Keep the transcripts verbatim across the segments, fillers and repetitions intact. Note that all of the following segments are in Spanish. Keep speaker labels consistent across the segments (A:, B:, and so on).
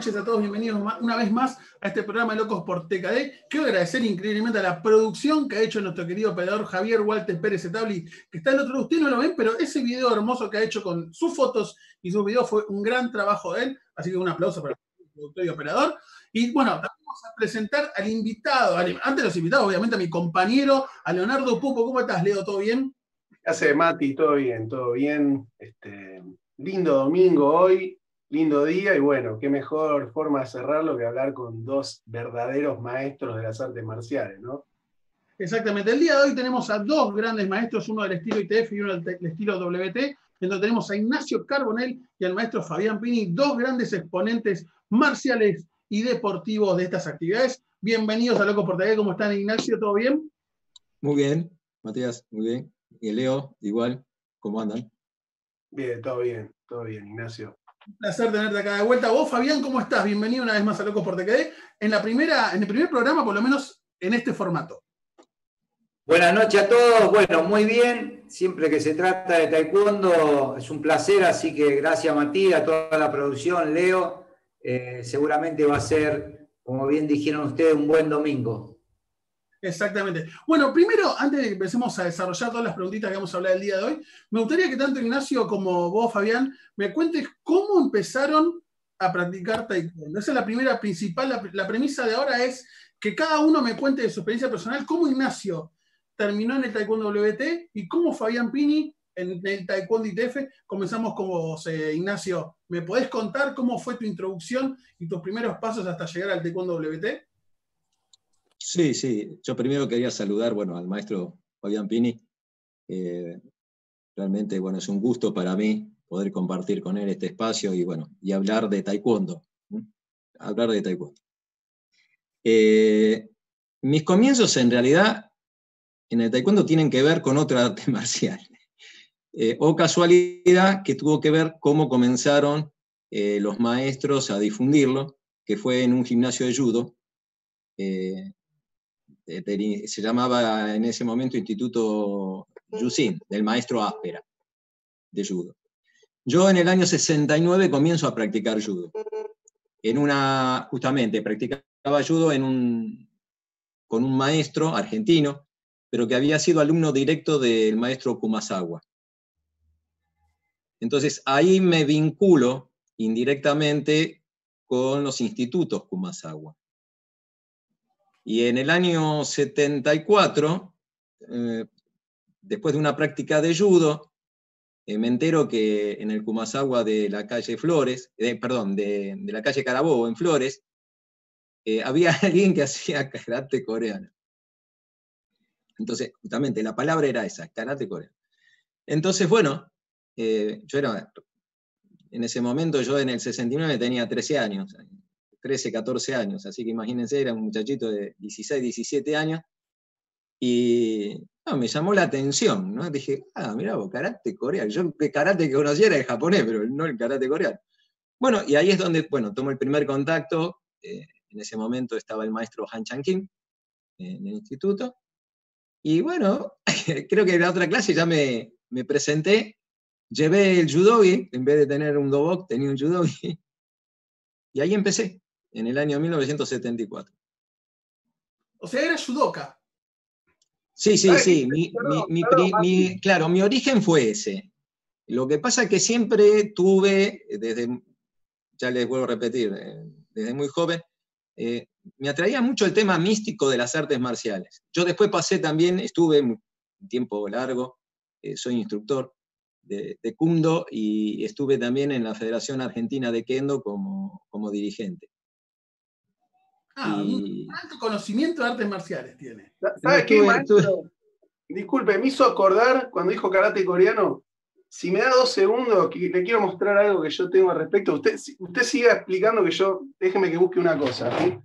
A: noches a todos, bienvenidos una vez más a este programa de Locos por T K D. Quiero agradecer increíblemente a la producción que ha hecho nuestro querido operador Javier Walter Pérez Etabli, que está del otro lado. Ustedes no lo ven, pero ese video hermoso que ha hecho con sus fotos y sus videos fue un gran trabajo de él, así que un aplauso para el productor y operador. Y bueno, también vamos a presentar al invitado, antes de los invitados, obviamente a mi compañero, a Leonardo Pupo. ¿Cómo estás, Leo? ¿Todo bien?
B: ¿Qué hace, Mati? Todo bien, todo bien. Este, lindo domingo hoy, lindo día, y bueno, qué mejor forma de cerrarlo que hablar con dos verdaderos maestros de las artes marciales, ¿no?
A: Exactamente. El día de hoy tenemos a dos grandes maestros, uno del estilo I T F y uno del estilo W T, en donde tenemos a Ignacio Carbonell y al maestro Fabián Pini, dos grandes exponentes marciales y deportivos de estas actividades. Bienvenidos a Locos por T K D. ¿Cómo están, Ignacio? ¿Todo bien?
C: Muy bien, Matías, muy bien. Y Leo, igual, ¿cómo andan?
B: Bien, todo bien, todo bien, Ignacio.
A: Un placer tenerte acá de vuelta. Vos, Fabián, ¿cómo estás? Bienvenido una vez más a Locos por T K D. En, la primera, en el primer programa, por lo menos en este formato.
D: Buenas noches a todos. Bueno, muy bien. Siempre que se trata de taekwondo es un placer, así que gracias, Matías, a toda la producción, Leo. Eh, seguramente va a ser, como bien dijeron ustedes, un buen domingo.
A: Exactamente. Bueno, primero, antes de que empecemos a desarrollar todas las preguntitas que vamos a hablar el día de hoy, me gustaría que tanto Ignacio como vos, Fabián, me cuentes cómo empezaron a practicar taekwondo. Esa es la primera principal, la, la premisa de ahora es que cada uno me cuente de su experiencia personal, cómo Ignacio terminó en el taekwondo W T y cómo Fabián Pini en el taekwondo I T F. Comenzamos con vos, eh, Ignacio. ¿Me podés contar cómo fue tu introducción y tus primeros pasos hasta llegar al taekwondo W T?
C: Sí, sí. Yo primero quería saludar, bueno, al maestro Fabián Pini. Eh, realmente, bueno, es un gusto para mí poder compartir con él este espacio y, bueno, y hablar de taekwondo. ¿Mm? Hablar de taekwondo. Eh, mis comienzos, en realidad, en el taekwondo tienen que ver con otra arte marcial. Eh, o casualidad que tuvo que ver cómo comenzaron eh, los maestros a difundirlo, que fue en un gimnasio de judo. Eh, se llamaba en ese momento Instituto Yusin, del maestro Áspera, de judo. Yo en el año sesenta y nueve comienzo a practicar judo. En una, justamente, practicaba judo en un, con un maestro argentino, pero que había sido alumno directo del maestro Kumasawa. Entonces ahí me vinculo indirectamente con los institutos Kumasawa. Y en el año setenta y cuatro, eh, después de una práctica de judo, eh, me entero que en el Kumasawa de la calle Flores, eh, perdón, de, de la calle Carabobo en Flores, eh, había alguien que hacía karate coreano. Entonces, justamente, la palabra era esa, karate coreano. Entonces, bueno, eh, yo era, en ese momento, yo en el sesenta y nueve tenía trece años, trece, catorce años, así que imagínense, era un muchachito de dieciséis, diecisiete años, y no, me llamó la atención, ¿no? Dije, ah, mirá vos, karate coreano. Yo el karate que conocía era el japonés, pero no el karate coreano. Bueno, y ahí es donde, bueno, tomo el primer contacto. Eh, en ese momento estaba el maestro Han Chan Kim en el instituto, y bueno, creo que en la otra clase ya me, me presenté, llevé el judogi, en vez de tener un dobok, tenía un judogi, y ahí empecé, en el año mil novecientos setenta y cuatro.
A: O sea, era judoka.
C: Sí, sí, sí. Mi, mi, mi, mi, claro, mi origen fue ese. Lo que pasa es que siempre tuve, desde, ya les vuelvo a repetir, desde muy joven, eh, me atraía mucho el tema místico de las artes marciales. Yo después pasé también, estuve un tiempo largo, eh, soy instructor de, de Kundo y estuve también en la Federación Argentina de Kendo como, como dirigente.
A: Ah, y... un alto conocimiento de artes marciales tiene.
B: ¿Sabes no, qué, tuve, maestro? Tuve... Disculpe, me hizo acordar cuando dijo karate coreano. Si me da dos segundos, le quiero mostrar algo que yo tengo al respecto. Usted, usted siga explicando que yo, déjeme que busque una cosa. ¿Sí?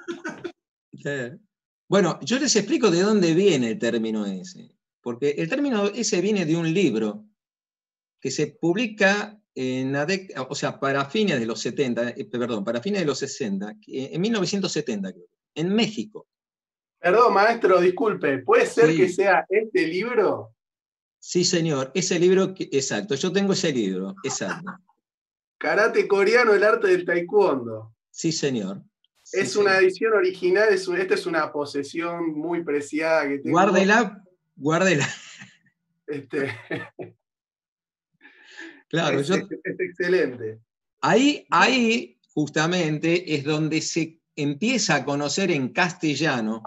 C: Bueno, yo les explico de dónde viene el término ese. Porque el término ese viene de un libro que se publica en la década, o sea, para fines de los setenta, eh, perdón, para fines de los sesenta, en mil novecientos setenta, creo, en México.
B: Perdón, maestro, disculpe, ¿puede ser sí. que sea este libro?
C: Sí, señor, ese libro, exacto, yo tengo ese libro, exacto.
B: Karate coreano, el arte del taekwondo.
C: Sí, señor. Sí,
B: Es
C: señor.
B: una edición original, es un, esta es una posesión muy preciada que tengo.
C: Guárdela, guárdela.
B: Este,
C: Claro,
B: es,
C: yo...
B: es, es excelente.
C: Ahí, ahí justamente es donde se empieza a conocer en castellano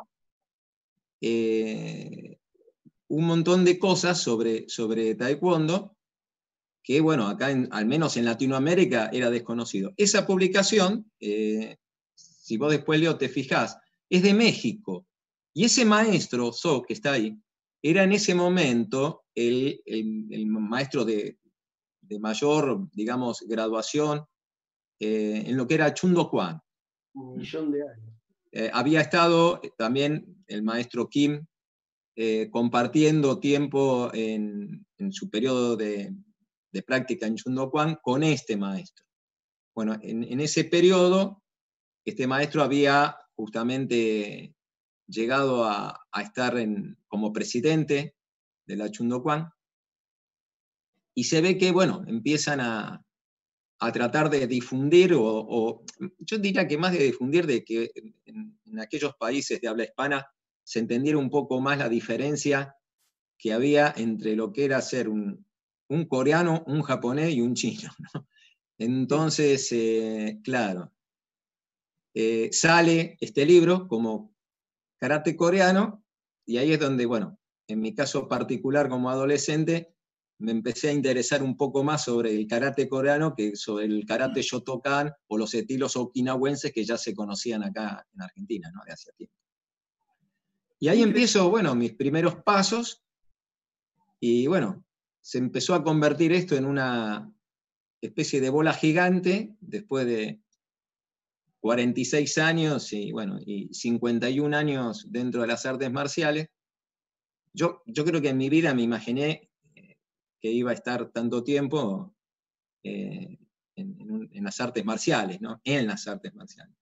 C: eh, un montón de cosas sobre, sobre taekwondo que, bueno, acá, en, al menos en Latinoamérica, era desconocido. Esa publicación, eh, si vos después, Leo, te fijás, es de México. Y ese maestro, So, que está ahí, era en ese momento el, el, el maestro de, de mayor, digamos, graduación eh, en lo que era Chun Do Kwan.
B: Un millón de años.
C: Eh, había estado también el maestro Kim eh, compartiendo tiempo en, en su periodo de, de práctica en Chun Do Kwan con este maestro. Bueno, en, en ese periodo, este maestro había justamente llegado a, a estar en, como presidente de la Chun Do Kwan, y se ve que, bueno, empiezan a, a tratar de difundir, o, o yo diría que más de difundir, de que en, en aquellos países de habla hispana se entendiera un poco más la diferencia que había entre lo que era ser un, un coreano, un japonés y un chino, ¿no? Entonces, eh, claro, eh, sale este libro como Karate Coreano, y ahí es donde, bueno, en mi caso particular como adolescente, me empecé a interesar un poco más sobre el karate coreano que sobre el karate Shotokan o los estilos okinawenses que ya se conocían acá en Argentina, ¿no? De hace tiempo. Y ahí empiezo, bueno, mis primeros pasos, y bueno, se empezó a convertir esto en una especie de bola gigante después de cuarenta y seis años y, bueno, y cincuenta y un años dentro de las artes marciales. Yo, yo creo que en mi vida me imaginé que iba a estar tanto tiempo eh, en, en, en las artes marciales, ¿no? En las artes marciales.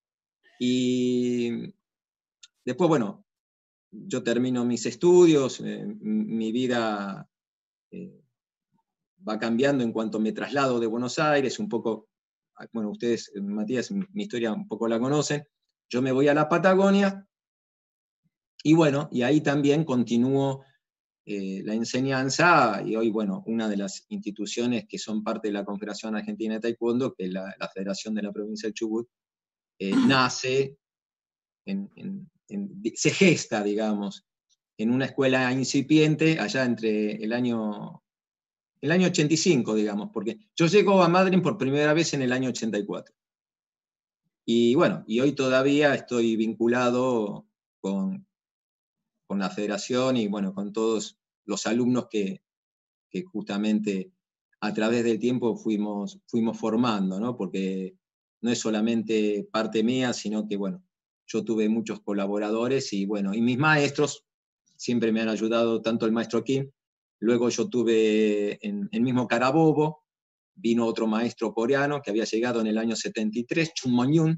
C: Y después, bueno, yo termino mis estudios, eh, mi vida eh, va cambiando en cuanto me traslado de Buenos Aires, un poco, bueno, ustedes, Matías, mi historia un poco la conocen, yo me voy a la Patagonia, y bueno, y ahí también continúo eh, la enseñanza, y hoy, bueno, una de las instituciones que son parte de la Confederación Argentina de Taekwondo, que es la, la Federación de la Provincia del Chubut, eh, nace, en, en, en, se gesta, digamos, en una escuela incipiente allá entre el año, el año ochenta y cinco, digamos, porque yo llego a Madryn por primera vez en el año ochenta y cuatro. Y bueno, y hoy todavía estoy vinculado con, con la federación y bueno, con todos los alumnos que, que justamente a través del tiempo fuimos, fuimos formando, ¿no? Porque no es solamente parte mía, sino que, bueno, yo tuve muchos colaboradores y, bueno, y mis maestros siempre me han ayudado, tanto el maestro Kim, luego yo tuve en el mismo Carabobo, vino otro maestro coreano que había llegado en el año setenta y tres, Chun Mo-Nyun.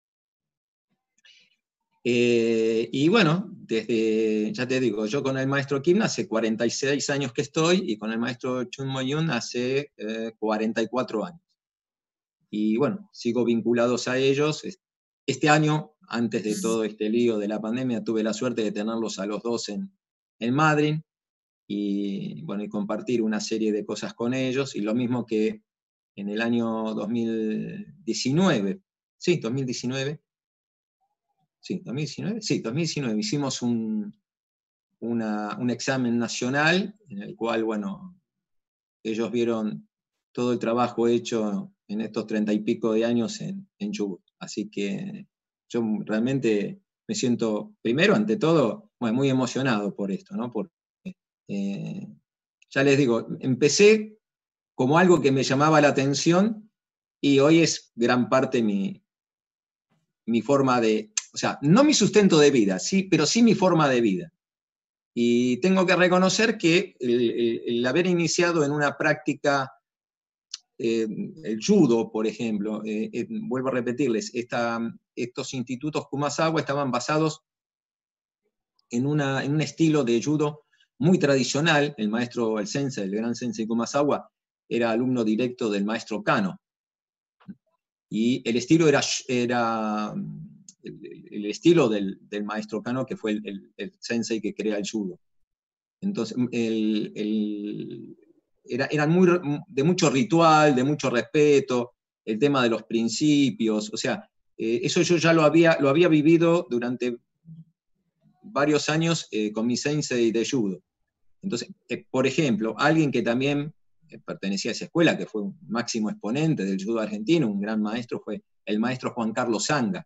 C: Eh, y bueno, desde, ya te digo, yo con el maestro Kim hace cuarenta y seis años que estoy, y con el maestro Chun Mo-Nyun hace eh, cuarenta y cuatro años. Y bueno, sigo vinculados a ellos. Este año, antes de todo este lío de la pandemia, tuve la suerte de tenerlos a los dos en, en Madryn, y bueno, y compartir una serie de cosas con ellos, y lo mismo que en el año dos mil diecinueve, sí, dos mil diecinueve, Sí, dos mil diecinueve, sí, dos mil diecinueve hicimos un, una, un examen nacional en el cual, bueno, ellos vieron todo el trabajo hecho en estos treinta y pico de años en, en Chubut. Así que yo realmente me siento, primero, ante todo, bueno, muy emocionado por esto, ¿no? Porque, eh, ya les digo, empecé como algo que me llamaba la atención y hoy es gran parte mi, mi forma de, o sea, no mi sustento de vida, sí, pero sí mi forma de vida. Y tengo que reconocer que el, el, el haber iniciado en una práctica, eh, el judo, por ejemplo, eh, eh, vuelvo a repetirles, esta, estos institutos Kumasawa estaban basados en, una, en un estilo de judo muy tradicional. El maestro, el sensei, el gran sensei Kumasawa, era alumno directo del maestro Kano. y el estilo era, era el, el estilo del, del maestro Kano, que fue el, el, el sensei que crea el judo. Entonces, el, el, era, eran muy, de mucho ritual, de mucho respeto, el tema de los principios, o sea, eh, eso yo ya lo había, lo había vivido durante varios años eh, con mi sensei de judo. Entonces, eh, por ejemplo, alguien que también eh, pertenecía a esa escuela, que fue un máximo exponente del judo argentino, un gran maestro, fue el maestro Juan Carlos Zanga,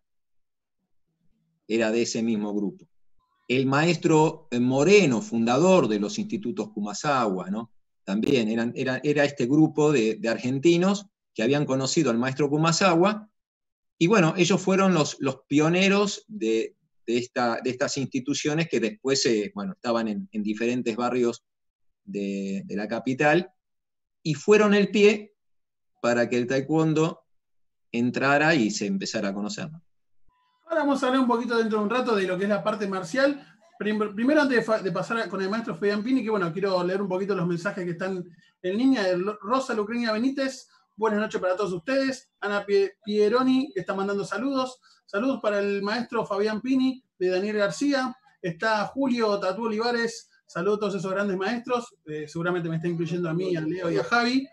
C: era de ese mismo grupo. El maestro Moreno, fundador de los institutos Kumasawa, ¿no? También eran, era, era este grupo de, de argentinos que habían conocido al maestro Kumasawa, y bueno, ellos fueron los, los pioneros de, de, esta, de estas instituciones que después eh, bueno, estaban en, en diferentes barrios de, de la capital, y fueron el pie para que el taekwondo entrara y se empezara a conocer, ¿no?
A: Ahora vamos a hablar un poquito dentro de un rato de lo que es la parte marcial. Primero, antes de pasar con el maestro Fabián Pini, que bueno, quiero leer un poquito los mensajes que están en línea. Rosa Lucreña Benítez, buenas noches para todos ustedes. Ana Pieroni, que está mandando saludos. Saludos para el maestro Fabián Pini, de Daniel García. Está Julio Tatú Olivares. Saludos a todos esos grandes maestros. Eh, seguramente me está incluyendo a mí, a Leo y a Javi.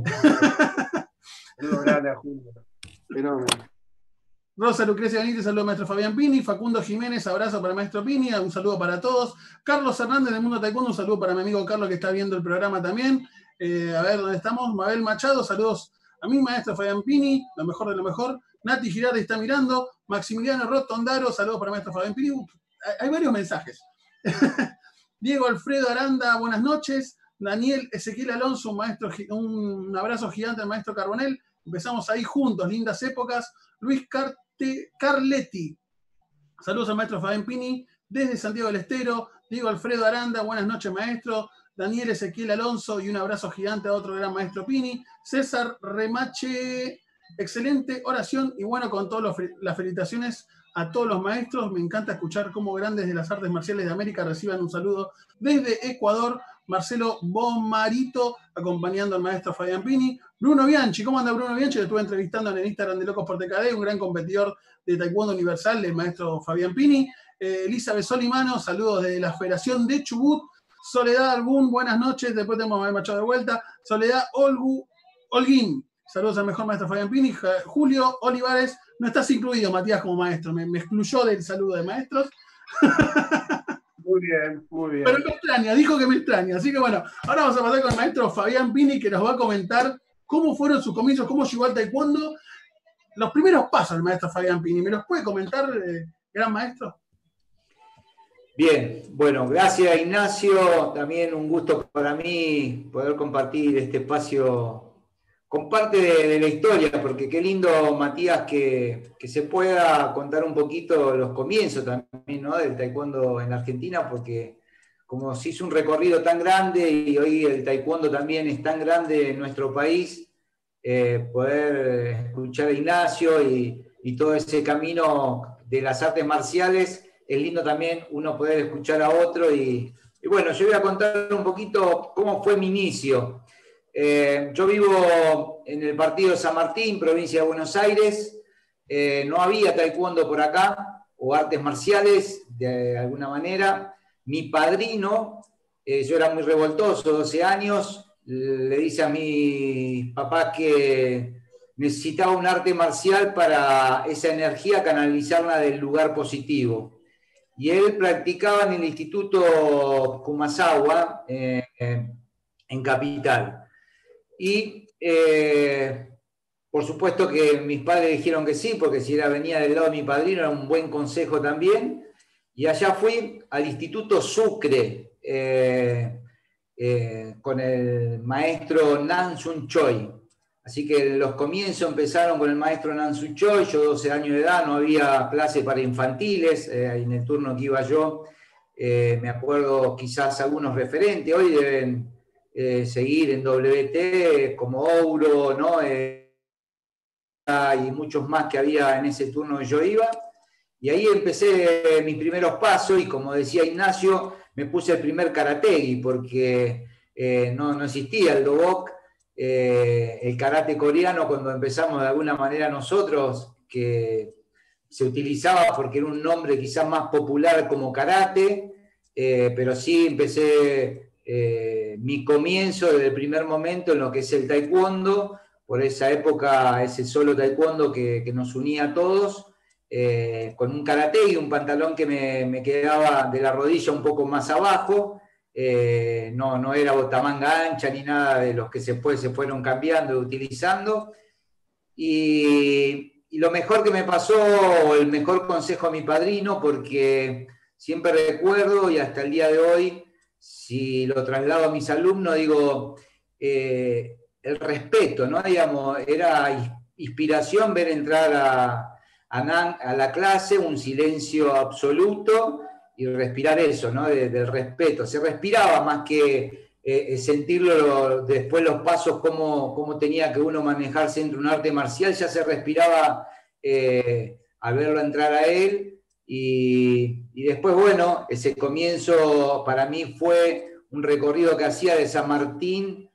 B: Saludos grandes a Julio. Fenómeno.
A: Rosa Lucrecia Benítez, saludo al maestro Fabián Pini. Facundo Jiménez, abrazo para el maestro Pini, un saludo para todos. Carlos Hernández del Mundo Taekwondo, un saludo para mi amigo Carlos que está viendo el programa también. Eh, a ver dónde estamos. Mabel Machado, saludos a mi maestro Fabián Pini, lo mejor de lo mejor. Nati Girardi está mirando. Maximiliano Rotondaro, saludos para el maestro Fabián Pini. Hay, hay varios mensajes. Diego Alfredo Aranda, buenas noches. Daniel Ezequiel Alonso, un, maestro, un abrazo gigante al maestro Carbonell. Empezamos ahí juntos, lindas épocas. Luis Carte Carletti, saludos al maestro Fabián Pini, desde Santiago del Estero. Diego Alfredo Aranda, buenas noches maestro. Daniel Ezequiel Alonso, y un abrazo gigante a otro gran maestro Pini. César Remache, excelente oración, y bueno, con todas las felicitaciones a todos los maestros. Me encanta escuchar cómo grandes de las artes marciales de América reciban un saludo desde Ecuador. Marcelo Bomarito, acompañando al maestro Fabián Pini. Bruno Bianchi, ¿cómo anda Bruno Bianchi? Lo estuve entrevistando en el Instagram de Locos por T K D, un gran competidor de Taekwondo Universal, el maestro Fabián Pini. Eh, Elizabeth Solimano, saludos de la Federación de Chubut. Soledad Albún, buenas noches, después tenemos a Mabel Machado de vuelta. Soledad Olgu, Holguín, saludos al mejor maestro Fabián Pini. Julio Olivares, no estás incluido, Matías, como maestro, me, me excluyó del saludo de maestros.
B: Muy bien, muy bien.
A: Pero me extraña, dijo que me extraña. Así que bueno, ahora vamos a pasar con el maestro Fabián Pini, que nos va a comentar cómo fueron sus comienzos, cómo llegó al taekwondo, los primeros pasos del maestro Fabián Pini. ¿Me los puede comentar, eh, gran maestro?
D: Bien, bueno, gracias Ignacio. También un gusto para mí poder compartir este espacio con parte de, de la historia, porque qué lindo, Matías, que, que se pueda contar un poquito los comienzos también, ¿no?, del taekwondo en Argentina, porque como se hizo un recorrido tan grande y hoy el taekwondo también es tan grande en nuestro país, eh, poder escuchar a Ignacio y, y todo ese camino de las artes marciales, es lindo también uno poder escuchar a otro. Y, y bueno, yo voy a contar un poquito cómo fue mi inicio. Eh, yo vivo en el partido de San Martín, provincia de Buenos Aires. Eh, no había taekwondo por acá, o artes marciales de alguna manera. Mi padrino, eh, yo era muy revoltoso, doce años, le dice a mis papás que necesitaba un arte marcial para esa energía canalizarla del lugar positivo. Y él practicaba en el Instituto Kumasawa, eh, en Capital. Y eh, por supuesto que mis padres dijeron que sí, porque si era, venía del lado de mi padrino, era un buen consejo también. Y allá fui al Instituto Sucre, eh, eh, con el maestro Nan Sun Choi. Así que los comienzos empezaron con el maestro Nan Sun Choi. Yo, doce años de edad, no había clase para infantiles. Eh, en el turno que iba yo, eh, me acuerdo quizás algunos referentes. Hoy deben eh, seguir en W T, como Ouro, ¿no? Eh, y muchos más que había en ese turno que yo iba. Y ahí empecé mis primeros pasos, y como decía Ignacio, me puse el primer karategi, porque eh, no, no existía el dobok. eh, el karate coreano cuando empezamos de alguna manera nosotros, que se utilizaba porque era un nombre quizás más popular como karate, eh, pero sí empecé eh, mi comienzo desde el primer momento en lo que es el taekwondo, por esa época ese solo taekwondo que, que nos unía a todos, eh, con un karate y un pantalón que me, me quedaba de la rodilla un poco más abajo, eh, no, no era botamanga ancha ni nada de los que se, fue, se fueron cambiando y utilizando, y... Y lo mejor que me pasó, el mejor consejo a mi padrino, porque siempre recuerdo y hasta el día de hoy, si lo traslado a mis alumnos, digo, eh, el respeto, ¿no? Digamos, era inspiración ver entrar a, a, a la clase, un silencio absoluto y respirar eso, ¿no? De, del respeto. Se respiraba más que... Eh, sentirlo después los pasos, cómo, cómo tenía que uno manejarse entre un arte marcial, ya se respiraba eh, al verlo entrar a él, y, y después, bueno, ese comienzo para mí fue un recorrido que hacía de San Martín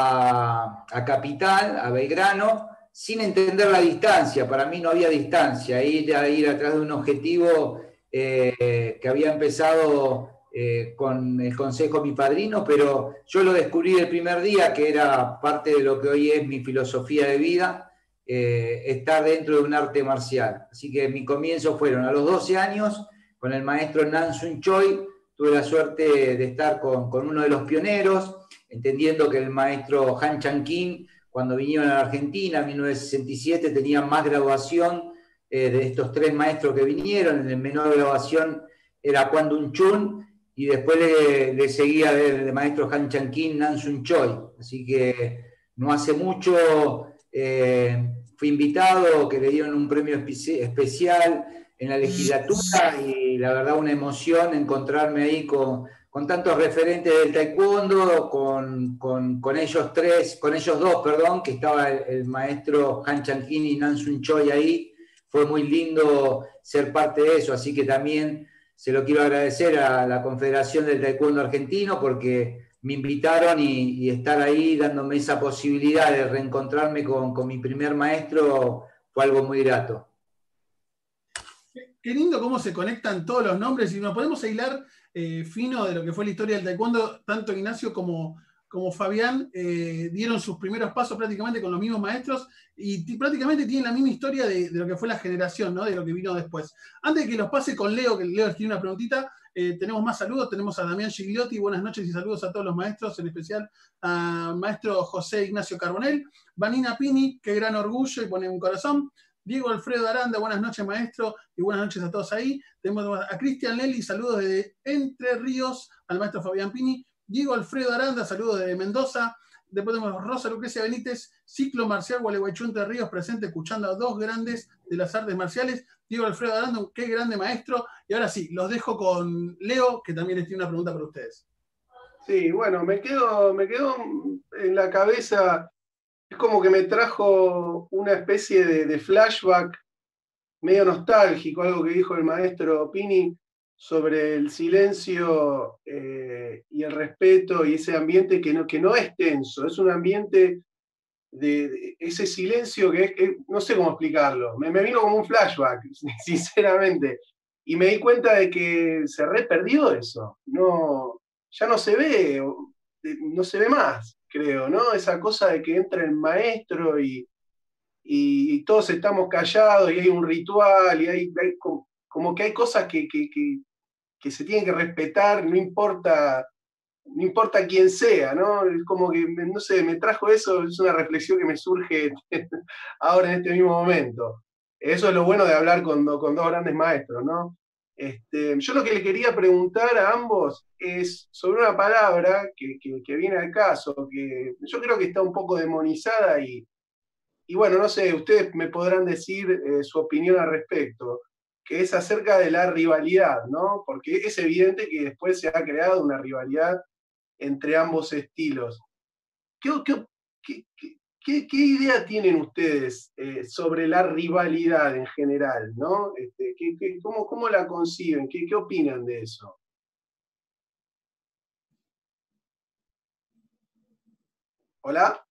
D: a, a Capital, a Belgrano, sin entender la distancia. Para mí no había distancia, ir, a ir atrás de un objetivo eh, que había empezado... Eh, con el consejo de mi padrino, pero yo lo descubrí el primer día, que era parte de lo que hoy es mi filosofía de vida, eh, estar dentro de un arte marcial. Así que mis comienzos fueron a los doce años, con el maestro Nan Sun Choi. Tuve la suerte de estar con, con uno de los pioneros, entendiendo que el maestro Han Chan Kim, cuando vinieron a la Argentina en mil novecientos sesenta y siete, tenía más graduación eh, de estos tres maestros que vinieron. En el menor graduación era Kwon Dun Chun, y después le, le seguía de, de maestro Han Chan Kim, Nan Sun Choi. Así que no hace mucho eh, fui invitado, que le dieron un premio espe especial en la legislatura, y la verdad una emoción encontrarme ahí con, con tantos referentes del taekwondo, con, con, con ellos tres, con ellos dos, perdón, que estaba el, el maestro Han Chan Kim y Nan Sun Choi ahí. Fue muy lindo ser parte de eso, así que también se lo quiero agradecer a la Confederación del Taekwondo Argentino, porque me invitaron, y, y estar ahí dándome esa posibilidad de reencontrarme con, con mi primer maestro fue algo muy grato.
A: Qué lindo cómo se conectan todos los nombres, y nos podemos hilar eh, fino de lo que fue la historia del taekwondo. Tanto Ignacio como, como Fabián eh, dieron sus primeros pasos prácticamente con los mismos maestros, y prácticamente tienen la misma historia de, de lo que fue la generación, ¿no? De lo que vino después. Antes de que los pase con Leo, que Leo tiene una preguntita, eh, tenemos más saludos. Tenemos a Damián Gigliotti, buenas noches y saludos a todos los maestros, en especial al maestro José Ignacio Carbonell. Vanina Pini, qué gran orgullo, y pone un corazón. Diego Alfredo Aranda, buenas noches maestro, y buenas noches a todos ahí. Tenemos a Cristian Lely, saludos desde Entre Ríos, al maestro Fabián Pini. Diego Alfredo Aranda, saludos desde Mendoza. Después tenemos Rosa Lucrecia Benítez, Ciclo Marcial Gualeguaychú Entre Ríos, presente escuchando a dos grandes de las artes marciales. Diego Alfredo Aranda, qué grande maestro. Y ahora sí, los dejo con Leo, que también les tiene una pregunta para ustedes.
B: Sí, bueno, me quedo, me quedo en la cabeza, es como que me trajo una especie de, de flashback medio nostálgico, algo que dijo el maestro Pini sobre el silencio eh, y el respeto, y ese ambiente que no, que no es tenso, es un ambiente de, de ese silencio que es, que no sé cómo explicarlo, me, me vino como un flashback, sinceramente, y me di cuenta de que se re perdió eso, no, ya no se ve, no se ve más, creo, ¿no? Esa cosa de que entra el maestro y, y, y todos estamos callados y hay un ritual y hay, hay como, como que hay cosas que, que, que, que se tienen que respetar, no importa, no importa quién sea, ¿no? Es como que, no sé, me trajo eso, es una reflexión que me surge ahora en este mismo momento. Eso es lo bueno de hablar con, con dos grandes maestros, ¿no? Este, yo lo que le quería preguntar a ambos es sobre una palabra que, que, que viene al caso, que yo creo que está un poco demonizada y, y bueno, no sé, ustedes me podrán decir eh, su opinión al respecto, que es acerca de la rivalidad, ¿no? Porque es evidente que después se ha creado una rivalidad entre ambos estilos. ¿Qué, qué, qué, qué, qué idea tienen ustedes eh, sobre la rivalidad en general, ¿no? Este, ¿qué, qué, cómo, ¿Cómo la conciben? ¿Qué, ¿Qué opinan de eso? ¿Hola?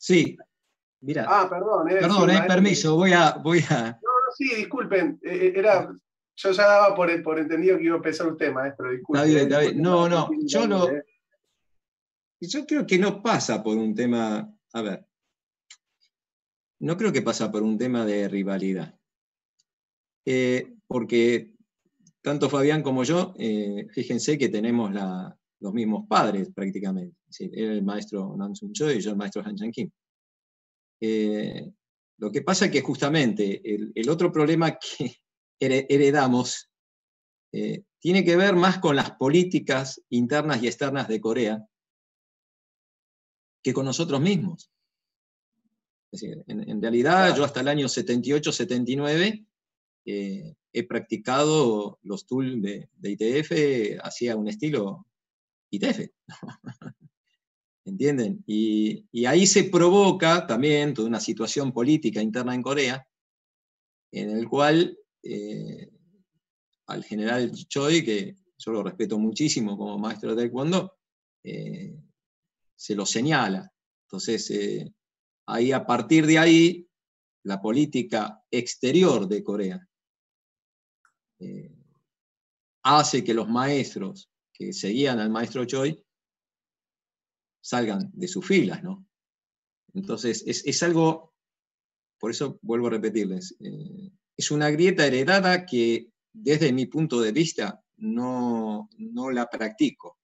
C: Sí, mira.
B: Ah, perdón, eh,
C: Perdón,
B: sí,
C: eh, permiso, voy a, voy a.
B: No, no, sí, disculpen. Eh, era, yo ya daba por, por entendido que iba a empezar usted, maestro. Disculpe.
C: Está bien,
B: Eh,
C: está bien.
B: disculpe
C: No,
B: por
C: no,
B: repetir
C: yo
B: también,
C: lo.
B: eh.
C: Yo creo que no pasa por un tema. A ver. No creo que pasa por un tema de rivalidad. Eh, porque tanto Fabián como yo, eh, fíjense que tenemos la, los mismos padres prácticamente. Es decir, él el maestro Nam Sun Choi y yo el maestro Han Chan Kim. Eh, lo que pasa es que justamente el, el otro problema que heredamos eh, tiene que ver más con las políticas internas y externas de Corea que con nosotros mismos. Es decir, en, en realidad claro. Yo hasta el año setenta y ocho setenta y nueve eh, he practicado los tools de, de I T F hacia un estilo I T F. ¿Entienden? Y, y ahí se provoca también toda una situación política interna en Corea, en el cual eh, al general Choi, que yo lo respeto muchísimo como maestro de Taekwondo, eh, se lo señala. Entonces, eh, ahí a partir de ahí, la política exterior de Corea eh, hace que los maestros que seguían al maestro Choi salgan de sus filas, ¿no? Entonces, es, es algo, por eso vuelvo a repetirles, eh, es una grieta heredada que desde mi punto de vista no, no la practico.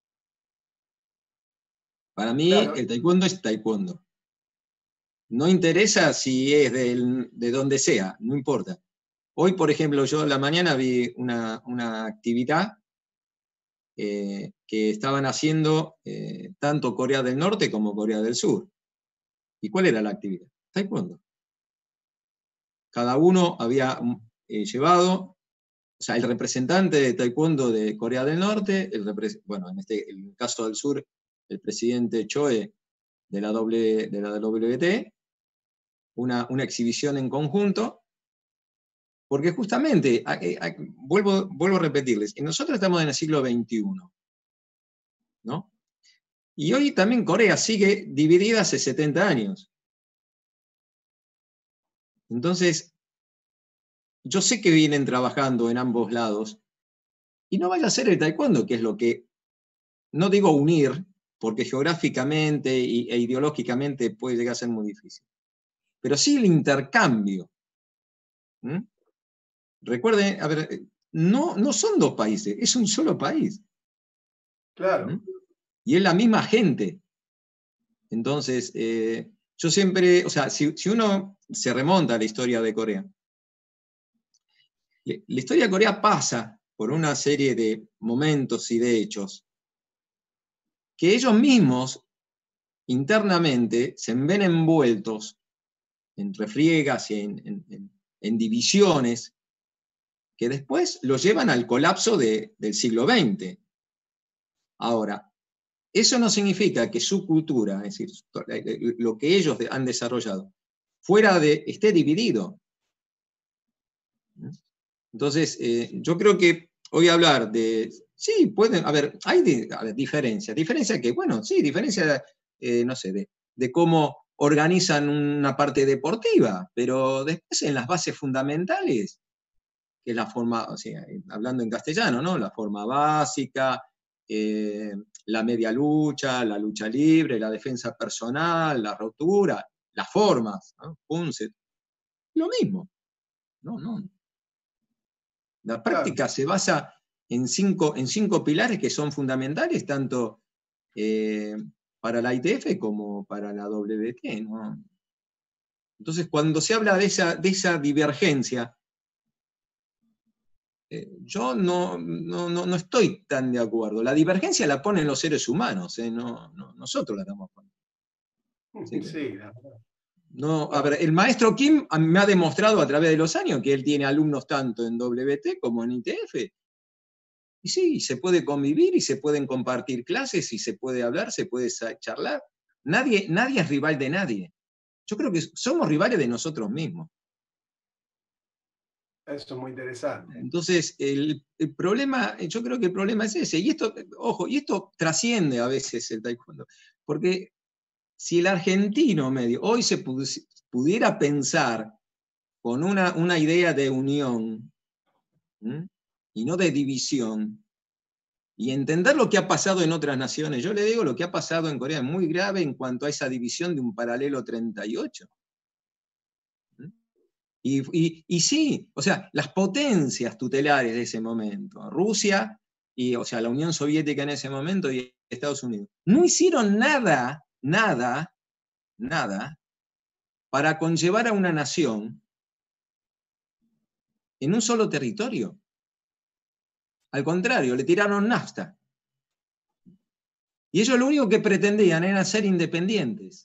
C: Para mí, claro, el taekwondo es taekwondo. No interesa si es del, de donde sea, no importa. Hoy, por ejemplo, yo a la mañana vi una, una actividad eh, que estaban haciendo eh, tanto Corea del Norte como Corea del Sur. ¿Y cuál era la actividad? Taekwondo. Cada uno había eh, llevado, o sea, el representante de Taekwondo de Corea del Norte, el bueno, en este en el caso del Sur, el presidente Choi de la, w, de la W T, una, una exhibición en conjunto, porque justamente, a, a, a, vuelvo, vuelvo a repetirles, nosotros estamos en el siglo veintiuno, ¿no? Y hoy también Corea sigue dividida hace setenta años. Entonces, yo sé que vienen trabajando en ambos lados, y no vaya a ser el taekwondo, que es lo que, no digo unir, porque geográficamente e ideológicamente puede llegar a ser muy difícil, pero sí el intercambio. ¿Mm? Recuerden, a ver, no, no son dos países, es un solo país.
B: Claro.
C: ¿Mm? Y es la misma gente. Entonces, eh, yo siempre, o sea, si, si uno se remonta a la historia de Corea, la historia de Corea pasa por una serie de momentos y de hechos que ellos mismos internamente se ven envueltos en refriegas y en, en, en, en divisiones que después los llevan al colapso de, del siglo veinte. Ahora, eso no significa que su cultura, es decir, lo que ellos han desarrollado, fuera de, esté dividido. Entonces, eh, yo creo que hoy hablar de, sí, pueden, a ver, hay de, a ver, diferencias, diferencia que, bueno, sí, diferencia, eh, no sé, de, de cómo organizan una parte deportiva, pero después en las bases fundamentales, que es la forma, o sea, hablando en castellano, ¿no? La forma básica, eh, la media lucha, la lucha libre, la defensa personal, la rotura, las formas, ¿no? Punset, lo mismo, no, no. La práctica claro. se basa en cinco, en cinco pilares que son fundamentales, tanto eh, para la I T F como para la W T, ¿no? Entonces, cuando se habla de esa, de esa divergencia, eh, yo no, no, no, no estoy tan de acuerdo. La divergencia la ponen los seres humanos, ¿eh? no, no, nosotros la estamos poniendo.
B: Sí, sí, la verdad.
C: No, a ver, el maestro Kim me ha demostrado a través de los años que él tiene alumnos tanto en W T como en I T F. Y sí, se puede convivir y se pueden compartir clases y se puede hablar, se puede charlar. Nadie, nadie es rival de nadie. Yo creo que somos rivales de nosotros mismos.
B: Eso es muy interesante.
C: Entonces, el, el problema, yo creo que el problema es ese. Y esto, ojo, y esto trasciende a veces el taekwondo. Porque si el argentino medio hoy se pudiera pensar con una, una idea de unión, ¿m? y no de división, y entender lo que ha pasado en otras naciones. Yo le digo, lo que ha pasado en Corea es muy grave en cuanto a esa división de un paralelo treinta y ocho. Y, y, y sí, o sea, las potencias tutelares de ese momento, Rusia, y, o sea, la Unión Soviética en ese momento y Estados Unidos, no hicieron nada, nada, nada, para conllevar a una nación en un solo territorio. Al contrario, le tiraron nafta. Y ellos lo único que pretendían era ser independientes.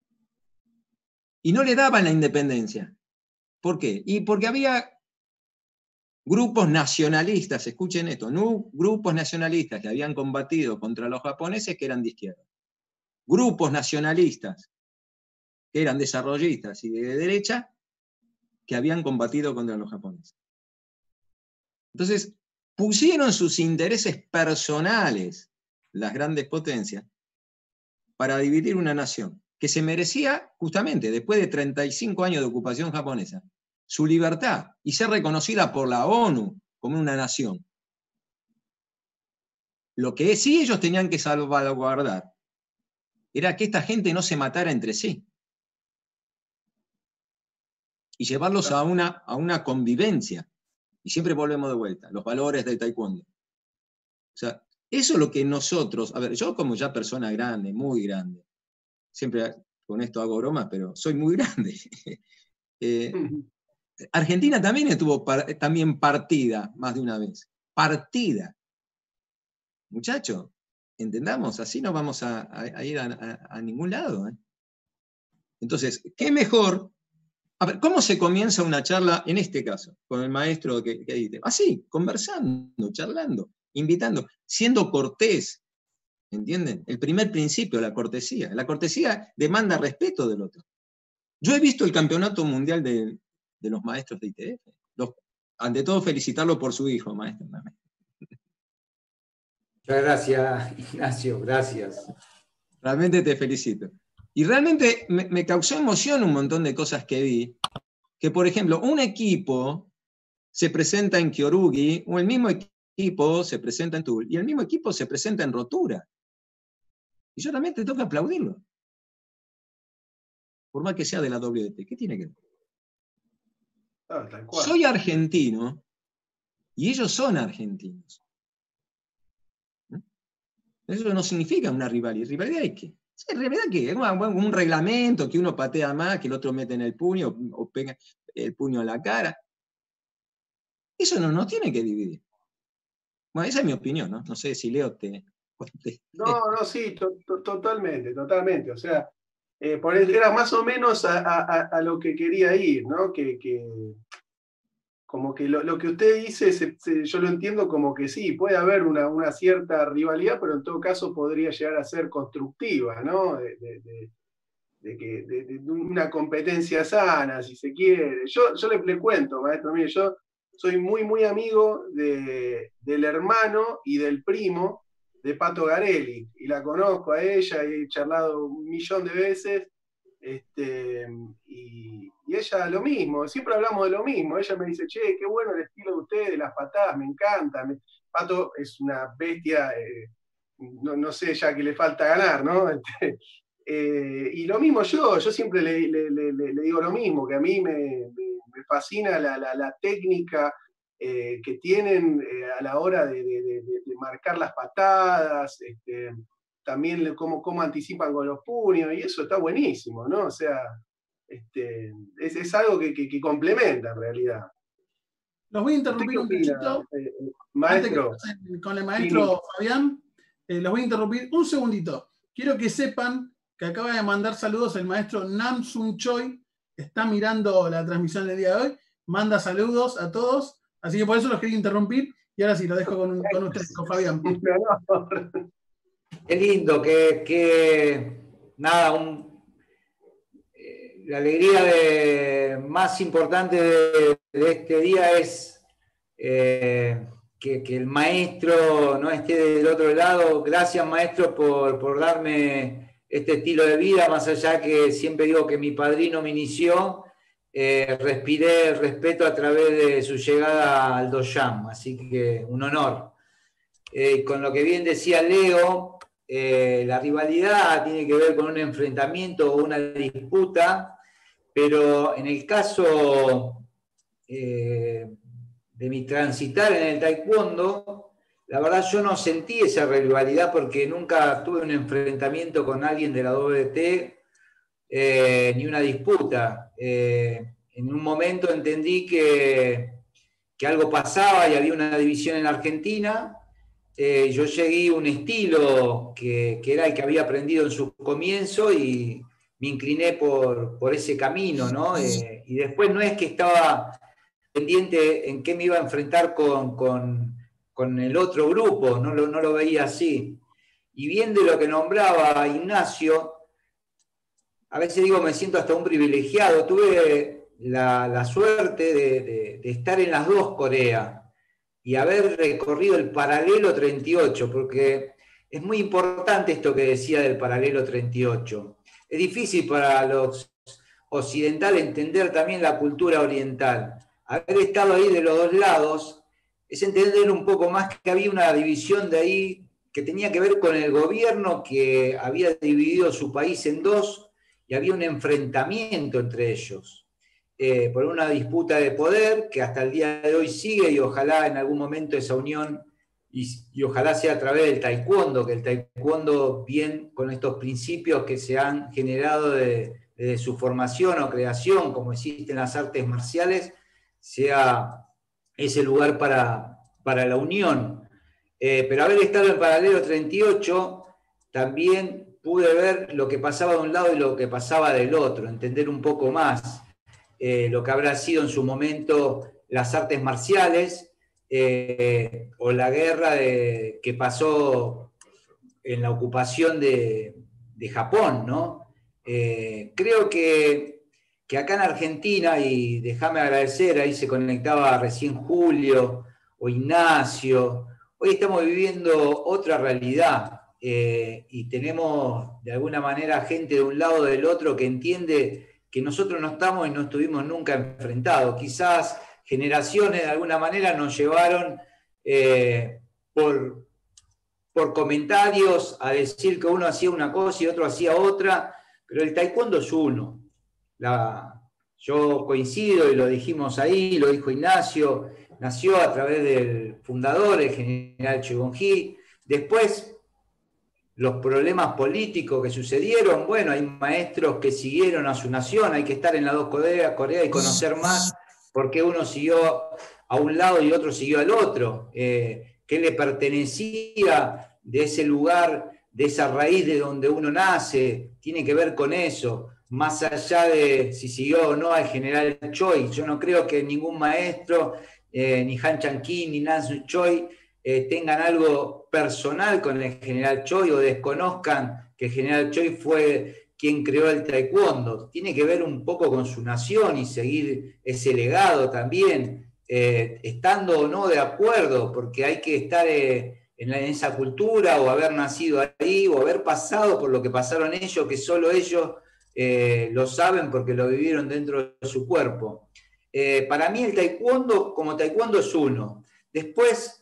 C: Y no le daban la independencia. ¿Por qué? Y porque había grupos nacionalistas, escuchen esto, ¿no? Grupos nacionalistas que habían combatido contra los japoneses que eran de izquierda. Grupos nacionalistas que eran desarrollistas y de derecha que habían combatido contra los japoneses. Entonces, pusieron sus intereses personales, las grandes potencias, para dividir una nación que se merecía, justamente, después de treinta y cinco años de ocupación japonesa, su libertad y ser reconocida por la ONU como una nación. Lo que sí ellos tenían que salvaguardar era que esta gente no se matara entre sí y llevarlos a una, a una convivencia. Y siempre volvemos de vuelta, los valores del taekwondo. O sea, eso es lo que nosotros, a ver, yo como ya persona grande, muy grande, siempre con esto hago bromas, pero soy muy grande. eh, Argentina también estuvo par, también partida más de una vez. Partida. Muchachos, entendamos, así no vamos a, a, a ir a, a, a ningún lado. ¿eh? Entonces, ¿qué mejor? A ver, ¿cómo se comienza una charla, en este caso, con el maestro que, que dice? Así, conversando, charlando, invitando, siendo cortés, ¿entienden? El primer principio, la cortesía. La cortesía demanda respeto del otro. Yo he visto el campeonato mundial de, de los maestros de I T F. Los, ante todo, felicitarlo por su hijo, maestro.
D: Muchas gracias, Ignacio, gracias.
C: Realmente te felicito. Y realmente me, me causó emoción un montón de cosas que vi, que por ejemplo, un equipo se presenta en Kyorugi, o el mismo equipo se presenta en Toul, y el mismo equipo se presenta en Rotura. Y yo también te tengo que aplaudirlo. Por más que sea de la W D T. ¿Qué tiene que ver?
B: Ah, tal cual.
C: Soy argentino, y ellos son argentinos. Eso no significa una rivalidad. ¿Rivalidad es qué? ¿Rivalidad qué? Es un reglamento que uno patea más, que el otro mete en el puño o pega el puño en la cara. Eso no nos tiene que dividir. Bueno, esa es mi opinión, ¿no? No sé si Leo te... te
B: no, no, sí, to, to, totalmente, totalmente. O sea, eh, por eso era más o menos a, a, a lo que quería ir, ¿no? Que, que como que lo, lo que usted dice, se, se, yo lo entiendo como que sí, puede haber una, una cierta rivalidad, pero en todo caso podría llegar a ser constructiva, ¿no? De, de, de, de, que, de, de una competencia sana, si se quiere. Yo, yo le, le cuento, maestro, mire, yo soy muy, muy amigo de, del hermano y del primo de Pato Garelli, y la conozco a ella, y he charlado un millón de veces, este, y, y ella lo mismo, siempre hablamos de lo mismo. Ella me dice, che, qué bueno el estilo de ustedes, las patadas, me encanta. Me... Pato es una bestia, eh, no, no sé ya que le falta ganar, ¿no? Este, eh, y lo mismo yo, yo siempre le, le, le, le digo lo mismo, que a mí me, me, me fascina la, la, la técnica eh, que tienen eh, a la hora de, de, de, de marcar las patadas, este, también cómo, cómo anticipan con los puños, y eso está buenísimo, ¿no? O sea, este, es, es algo que, que, que complementa en realidad.
A: Los voy a interrumpir un cachito.
B: Eh, maestro.
A: Antes que con el maestro sí. Fabián, eh, los voy a interrumpir un segundito. Quiero que sepan que acaba de mandar saludos el maestro Nam Sun Choi, que está mirando la transmisión del día de hoy, manda saludos a todos, así que por eso los quería interrumpir, y ahora sí, lo dejo con, con ustedes, con Fabián.
D: Qué lindo, que, que nada, un, eh, la alegría de, más importante de, de este día es eh, que, que el maestro no esté del otro lado. Gracias, maestro, por, por darme este estilo de vida, más allá que siempre digo que mi padrino me inició, eh, respiré el respeto a través de su llegada al Dojam, así que un honor. Eh, con lo que bien decía Leo, eh, la rivalidad tiene que ver con un enfrentamiento o una disputa, pero en el caso eh, de mi transitar en el taekwondo, la verdad yo no sentí esa rivalidad porque nunca tuve un enfrentamiento con alguien de la W T, eh, ni una disputa. Eh, en un momento entendí que, que algo pasaba y había una división en Argentina. Eh, yo llegué a un estilo que, que era el que había aprendido en su comienzo y me incliné por, por ese camino, ¿no? Eh, y después no es que estaba pendiente en qué me iba a enfrentar con, con, con el otro grupo, no lo, no lo veía así. Y bien de lo que nombraba Ignacio, a veces digo, me siento hasta un privilegiado. Tuve la, la suerte de, de, de estar en las dos Coreas y haber recorrido el paralelo treinta y ocho, porque es muy importante esto que decía del paralelo treinta y ocho. Es difícil para los occidentales entender también la cultura oriental. Haber estado ahí de los dos lados es entender un poco más que había una división de ahí que tenía que ver con el gobierno que había dividido su país en dos y había un enfrentamiento entre ellos. Eh, por una disputa de poder que hasta el día de hoy sigue y ojalá en algún momento esa unión y, y ojalá sea a través del taekwondo, que el taekwondo bien con estos principios que se han generado de, de su formación o creación, como existen las artes marciales, sea ese lugar para, para la unión. Eh, pero haber estado en paralelo treinta y ocho también pude ver lo que pasaba de un lado y lo que pasaba del otro, entender un poco más. Eh, lo que habrá sido en su momento las artes marciales eh, o la guerra de, que pasó en la ocupación de, de Japón, ¿no? Eh, creo que, que acá en Argentina, y déjame agradecer, ahí se conectaba recién Julio o Ignacio, hoy estamos viviendo otra realidad eh, y tenemos de alguna manera gente de un lado o del otro que entiende que nosotros no estamos y no estuvimos nunca enfrentados. Quizás generaciones de alguna manera nos llevaron eh, por, por comentarios a decir que uno hacía una cosa y otro hacía otra, pero el taekwondo es uno. La, yo coincido y lo dijimos ahí, lo dijo Ignacio, nació a través del fundador, el general Choi Bong-hee. Después, los problemas políticos que sucedieron, bueno, hay maestros que siguieron a su nación, hay que estar en las dos Coreas Corea y conocer más por qué uno siguió a un lado y otro siguió al otro, eh, qué le pertenecía de ese lugar, de esa raíz de donde uno nace, tiene que ver con eso, más allá de si siguió o no al general Choi. Yo no creo que ningún maestro, eh, ni Han Chang-kim, ni Nam Soo Choi, Eh, tengan algo personal con el general Choi o desconozcan que el general Choi fue quien creó el taekwondo. Tiene que ver un poco con su nación y seguir ese legado también, eh, estando o no de acuerdo, porque hay que estar eh, en, la, en esa cultura o haber nacido ahí o haber pasado por lo que pasaron ellos, que solo ellos eh, lo saben porque lo vivieron dentro de su cuerpo. Eh, para mí el taekwondo como taekwondo es uno. Después,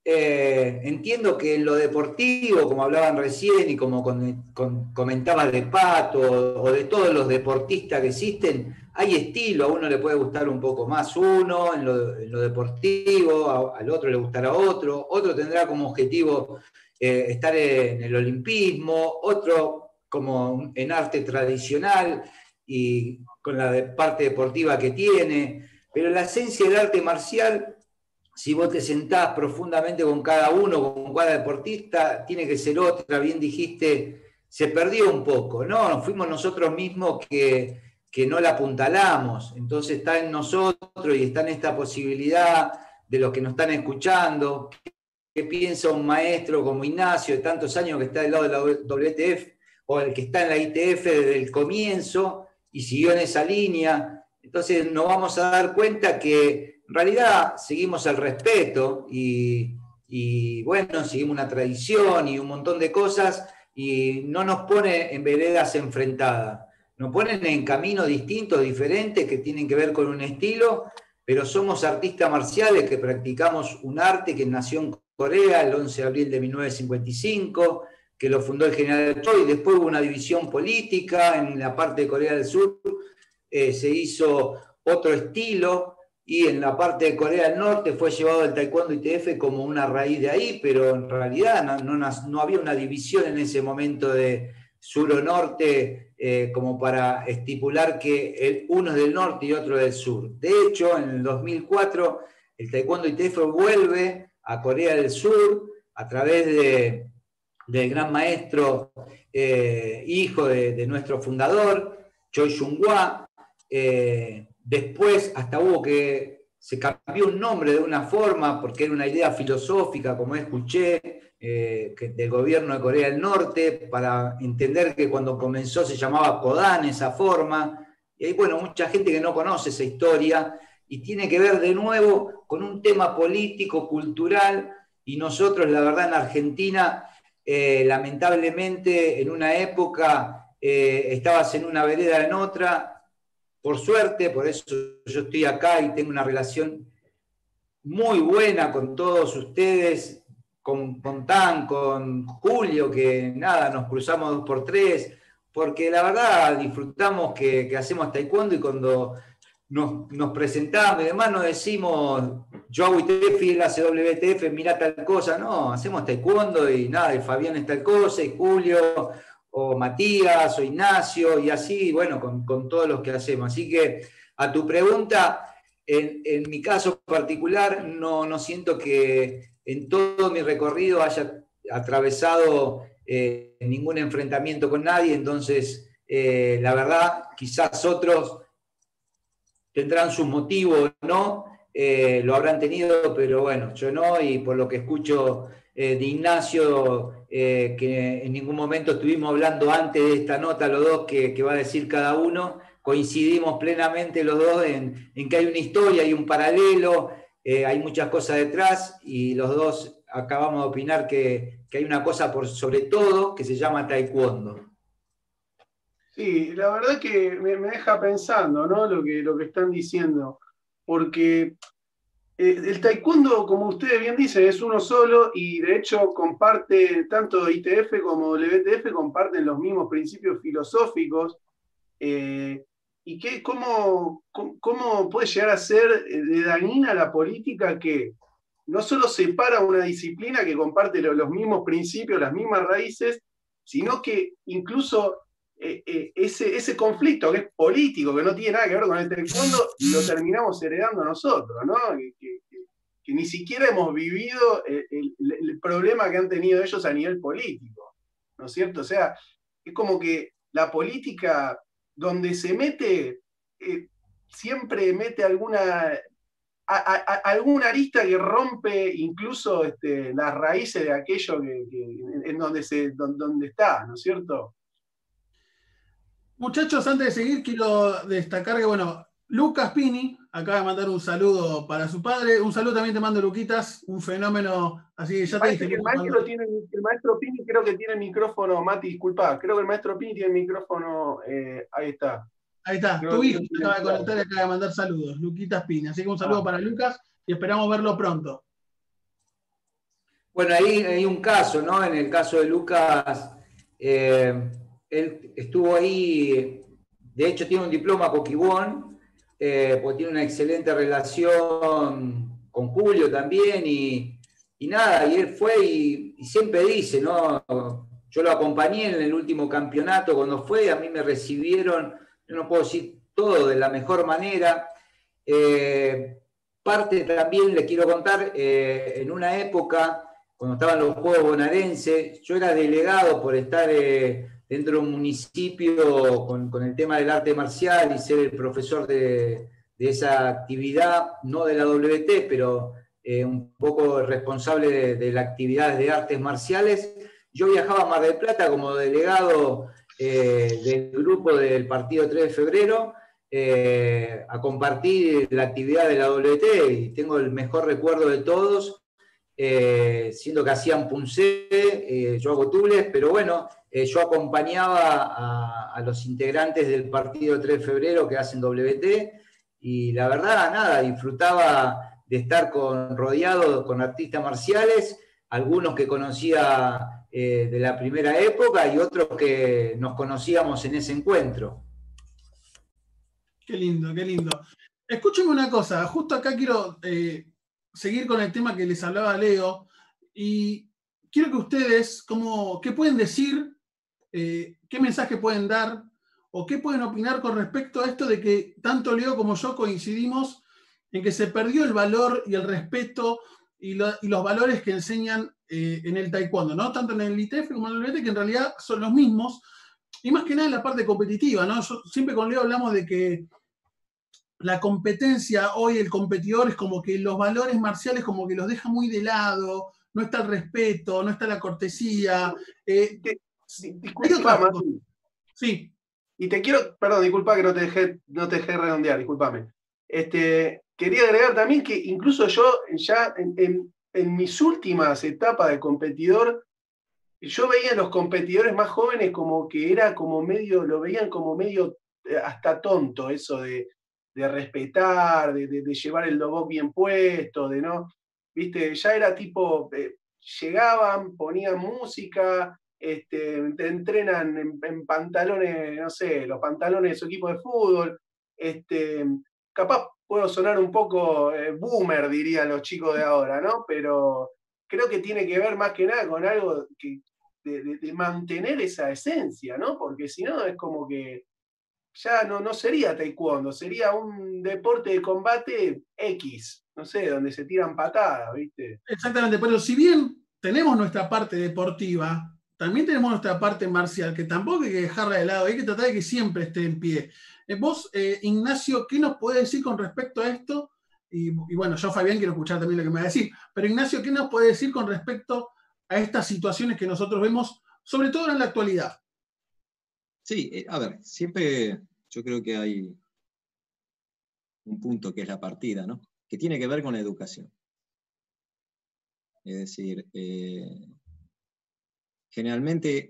D: Eh, entiendo que en lo deportivo, como hablaban recién y como con, con, comentaba de Pato o de todos los deportistas que existen, hay estilo, a uno le puede gustar un poco más uno en lo, en lo deportivo, a, al otro le gustará otro, otro tendrá como objetivo eh, estar en el olimpismo, otro como en arte tradicional y con la de parte deportiva que tiene, pero la esencia del arte marcial, si vos te sentás profundamente con cada uno, con cada deportista, tiene que ser otra. Bien dijiste, se perdió un poco, ¿no? Fuimos nosotros mismos que, que no la apuntalamos. Entonces está en nosotros y está en esta posibilidad de los que nos están escuchando. ¿Qué piensa un maestro como Ignacio, de tantos años que está del lado de la W T F, o el que está en la I T F desde el comienzo y siguió en esa línea? Entonces nos vamos a dar cuenta que en realidad seguimos el respeto y, y, bueno, seguimos una tradición y un montón de cosas, y no nos pone en veredas enfrentadas. Nos ponen en caminos distintos, diferentes, que tienen que ver con un estilo, pero somos artistas marciales que practicamos un arte que nació en Corea el once de abril de mil novecientos cincuenta y cinco, que lo fundó el general Choi. Después hubo una división política en la parte de Corea del Sur, eh, se hizo otro estilo, y en la parte de Corea del Norte fue llevado el Taekwondo I T F como una raíz de ahí, pero en realidad no, no, no había una división en ese momento de sur o norte, eh, como para estipular que el, uno es del norte y otro del sur. De hecho, en el dos mil cuatro, el Taekwondo I T F vuelve a Corea del Sur a través de, del gran maestro, eh, hijo de, de nuestro fundador, Choi Jung-hwa. Eh, después hasta hubo que, se cambió un nombre de una forma, porque era una idea filosófica, como escuché, eh, que, del gobierno de Corea del Norte, para entender que cuando comenzó se llamaba Kodan, esa forma. Y hay, bueno, mucha gente que no conoce esa historia, y tiene que ver de nuevo con un tema político, cultural, y nosotros, la verdad, en Argentina, eh, lamentablemente, en una época eh, estabas en una vereda, en otra. Por suerte, por eso yo estoy acá y tengo una relación muy buena con todos ustedes, con, con Tan, con Julio, que nada, nos cruzamos dos por tres, porque la verdad disfrutamos que, que hacemos taekwondo, y cuando nos, nos presentamos y demás no decimos yo hago I T F y él hace W T F, mira tal cosa, no, hacemos taekwondo y nada, y Fabián es tal cosa, y Julio, o Matías, o Ignacio, y así, bueno, con, con todos los que hacemos. Así que a tu pregunta, en, en mi caso particular, no, no siento que en todo mi recorrido haya atravesado eh, ningún enfrentamiento con nadie, entonces, eh, la verdad, quizás otros tendrán sus motivos o no, eh, lo habrán tenido, pero bueno, yo no, y por lo que escucho eh, de Ignacio, eh, que en ningún momento estuvimos hablando antes de esta nota, los dos, que, que va a decir cada uno, coincidimos plenamente los dos en, en que hay una historia, hay un paralelo, eh, hay muchas cosas detrás, y los dos acabamos de opinar que, que hay una cosa por sobre todo que se llama taekwondo.
B: Sí, la verdad que me, me deja pensando, ¿no? Lo que, lo que están diciendo, porque eh, el taekwondo, como ustedes bien dicen, es uno solo, y de hecho comparte, tanto I T F como W T F comparten los mismos principios filosóficos, eh, y que, cómo, cómo, cómo puede llegar a ser de dañina la política que no solo separa una disciplina que comparte los, los mismos principios, las mismas raíces, sino que incluso Eh, eh, ese, ese conflicto que es político, que no tiene nada que ver con el taekwondo, lo terminamos heredando nosotros, ¿no? Que, que, que ni siquiera hemos vivido el, el, el problema que han tenido ellos a nivel político, ¿no es cierto? O sea, es como que la política, donde se mete, eh, siempre mete alguna, a, a, a, alguna arista que rompe incluso este, las raíces de aquello que, que, en donde, se, donde, donde está, ¿no es cierto?
A: Muchachos, antes de seguir, quiero destacar que, bueno, Lucas Pini acaba de mandar un saludo para su padre. Un saludo también te mando, Luquitas, un fenómeno. Así que ya te dije.
B: Que el, maestro tiene, el maestro Pini creo que tiene el micrófono, Mati, disculpa, creo que el maestro Pini tiene el micrófono, eh, ahí está.
A: Ahí está, creo tu hijo se acaba de conectar y acaba de mandar saludos, Luquitas Pini. Así que un saludo ah. para Lucas y esperamos verlo pronto.
D: Bueno, ahí hay un caso, ¿no? En el caso de Lucas, eh, él estuvo ahí, de hecho tiene un diploma Coquibón, eh, porque tiene una excelente relación con Julio también, y, y nada, y él fue y, y siempre dice, ¿no? Yo lo acompañé en el último campeonato cuando fue, a mí me recibieron, yo no puedo decir todo de la mejor manera. Eh, parte también, les quiero contar, eh, en una época, cuando estaban los Juegos Bonaerenses, yo era delegado por estar eh, dentro de un municipio con, con el tema del arte marcial y ser el profesor de, de esa actividad, no de la W T, pero eh, un poco responsable de, de las actividades de artes marciales. Yo viajaba a Mar del Plata como delegado eh, del grupo del partido tres de febrero eh, a compartir la actividad de la W T, y tengo el mejor recuerdo de todos. eh, siendo que hacían punzé, eh, yo hago tubles, pero bueno, eh, yo acompañaba a, a los integrantes del partido tres de febrero que hacen W T, y la verdad, nada, disfrutaba de estar con, rodeado con artistas marciales, algunos que conocía eh, de la primera época y otros que nos conocíamos en ese encuentro.
A: Qué lindo, qué lindo. Escúcheme una cosa, justo acá quiero eh, seguir con el tema que les hablaba Leo, y quiero que ustedes, como, ¿qué pueden decir? Eh, ¿Qué mensaje pueden dar? ¿O qué pueden opinar con respecto a esto de que tanto Leo como yo coincidimos en que se perdió el valor y el respeto y, lo, y los valores que enseñan eh, en el taekwondo, ¿no? Tanto en el I T F como en el W T, que en realidad son los mismos, y más que nada en la parte competitiva, ¿no? Yo, siempre con Leo hablamos de que la competencia, hoy el competidor es como que los valores marciales como que los deja muy de lado, no está el respeto, no está la cortesía. Eh,
B: Disculpa, Mati.
A: Sí.
B: Y te quiero, perdón, disculpa que no te dejé, no te dejé redondear, discúlpame. Este, quería agregar también que incluso yo ya en, en, en mis últimas etapas de competidor, yo veía a los competidores más jóvenes como que era como medio, lo veían como medio hasta tonto eso de, de respetar, de, de, de llevar el logo bien puesto, de no, viste, ya era tipo, eh, llegaban, ponían música, este, entrenan en, en pantalones, no sé, los pantalones de su equipo de fútbol, este, capaz puedo sonar un poco eh, boomer, dirían los chicos de ahora, ¿no? Pero creo que tiene que ver más que nada con algo que, de, de, de mantener esa esencia, ¿no? Porque si no es como que ya no, no sería taekwondo, sería un deporte de combate X, no sé, donde se tiran patadas, ¿viste?
A: Exactamente, pero si bien tenemos nuestra parte deportiva, también tenemos nuestra parte marcial, que tampoco hay que dejarla de lado, hay que tratar de que siempre esté en pie. Eh, vos, eh, Ignacio, ¿qué nos podés decir con respecto a esto? Y, y bueno, yo, Fabián, quiero escuchar también lo que me va a decir, pero Ignacio, ¿qué nos podés decir con respecto a estas situaciones que nosotros vemos, sobre todo en la actualidad?
C: Sí, eh, a ver, siempre yo creo que hay un punto que es la partida, ¿no? Que tiene que ver con la educación. Es decir, eh, generalmente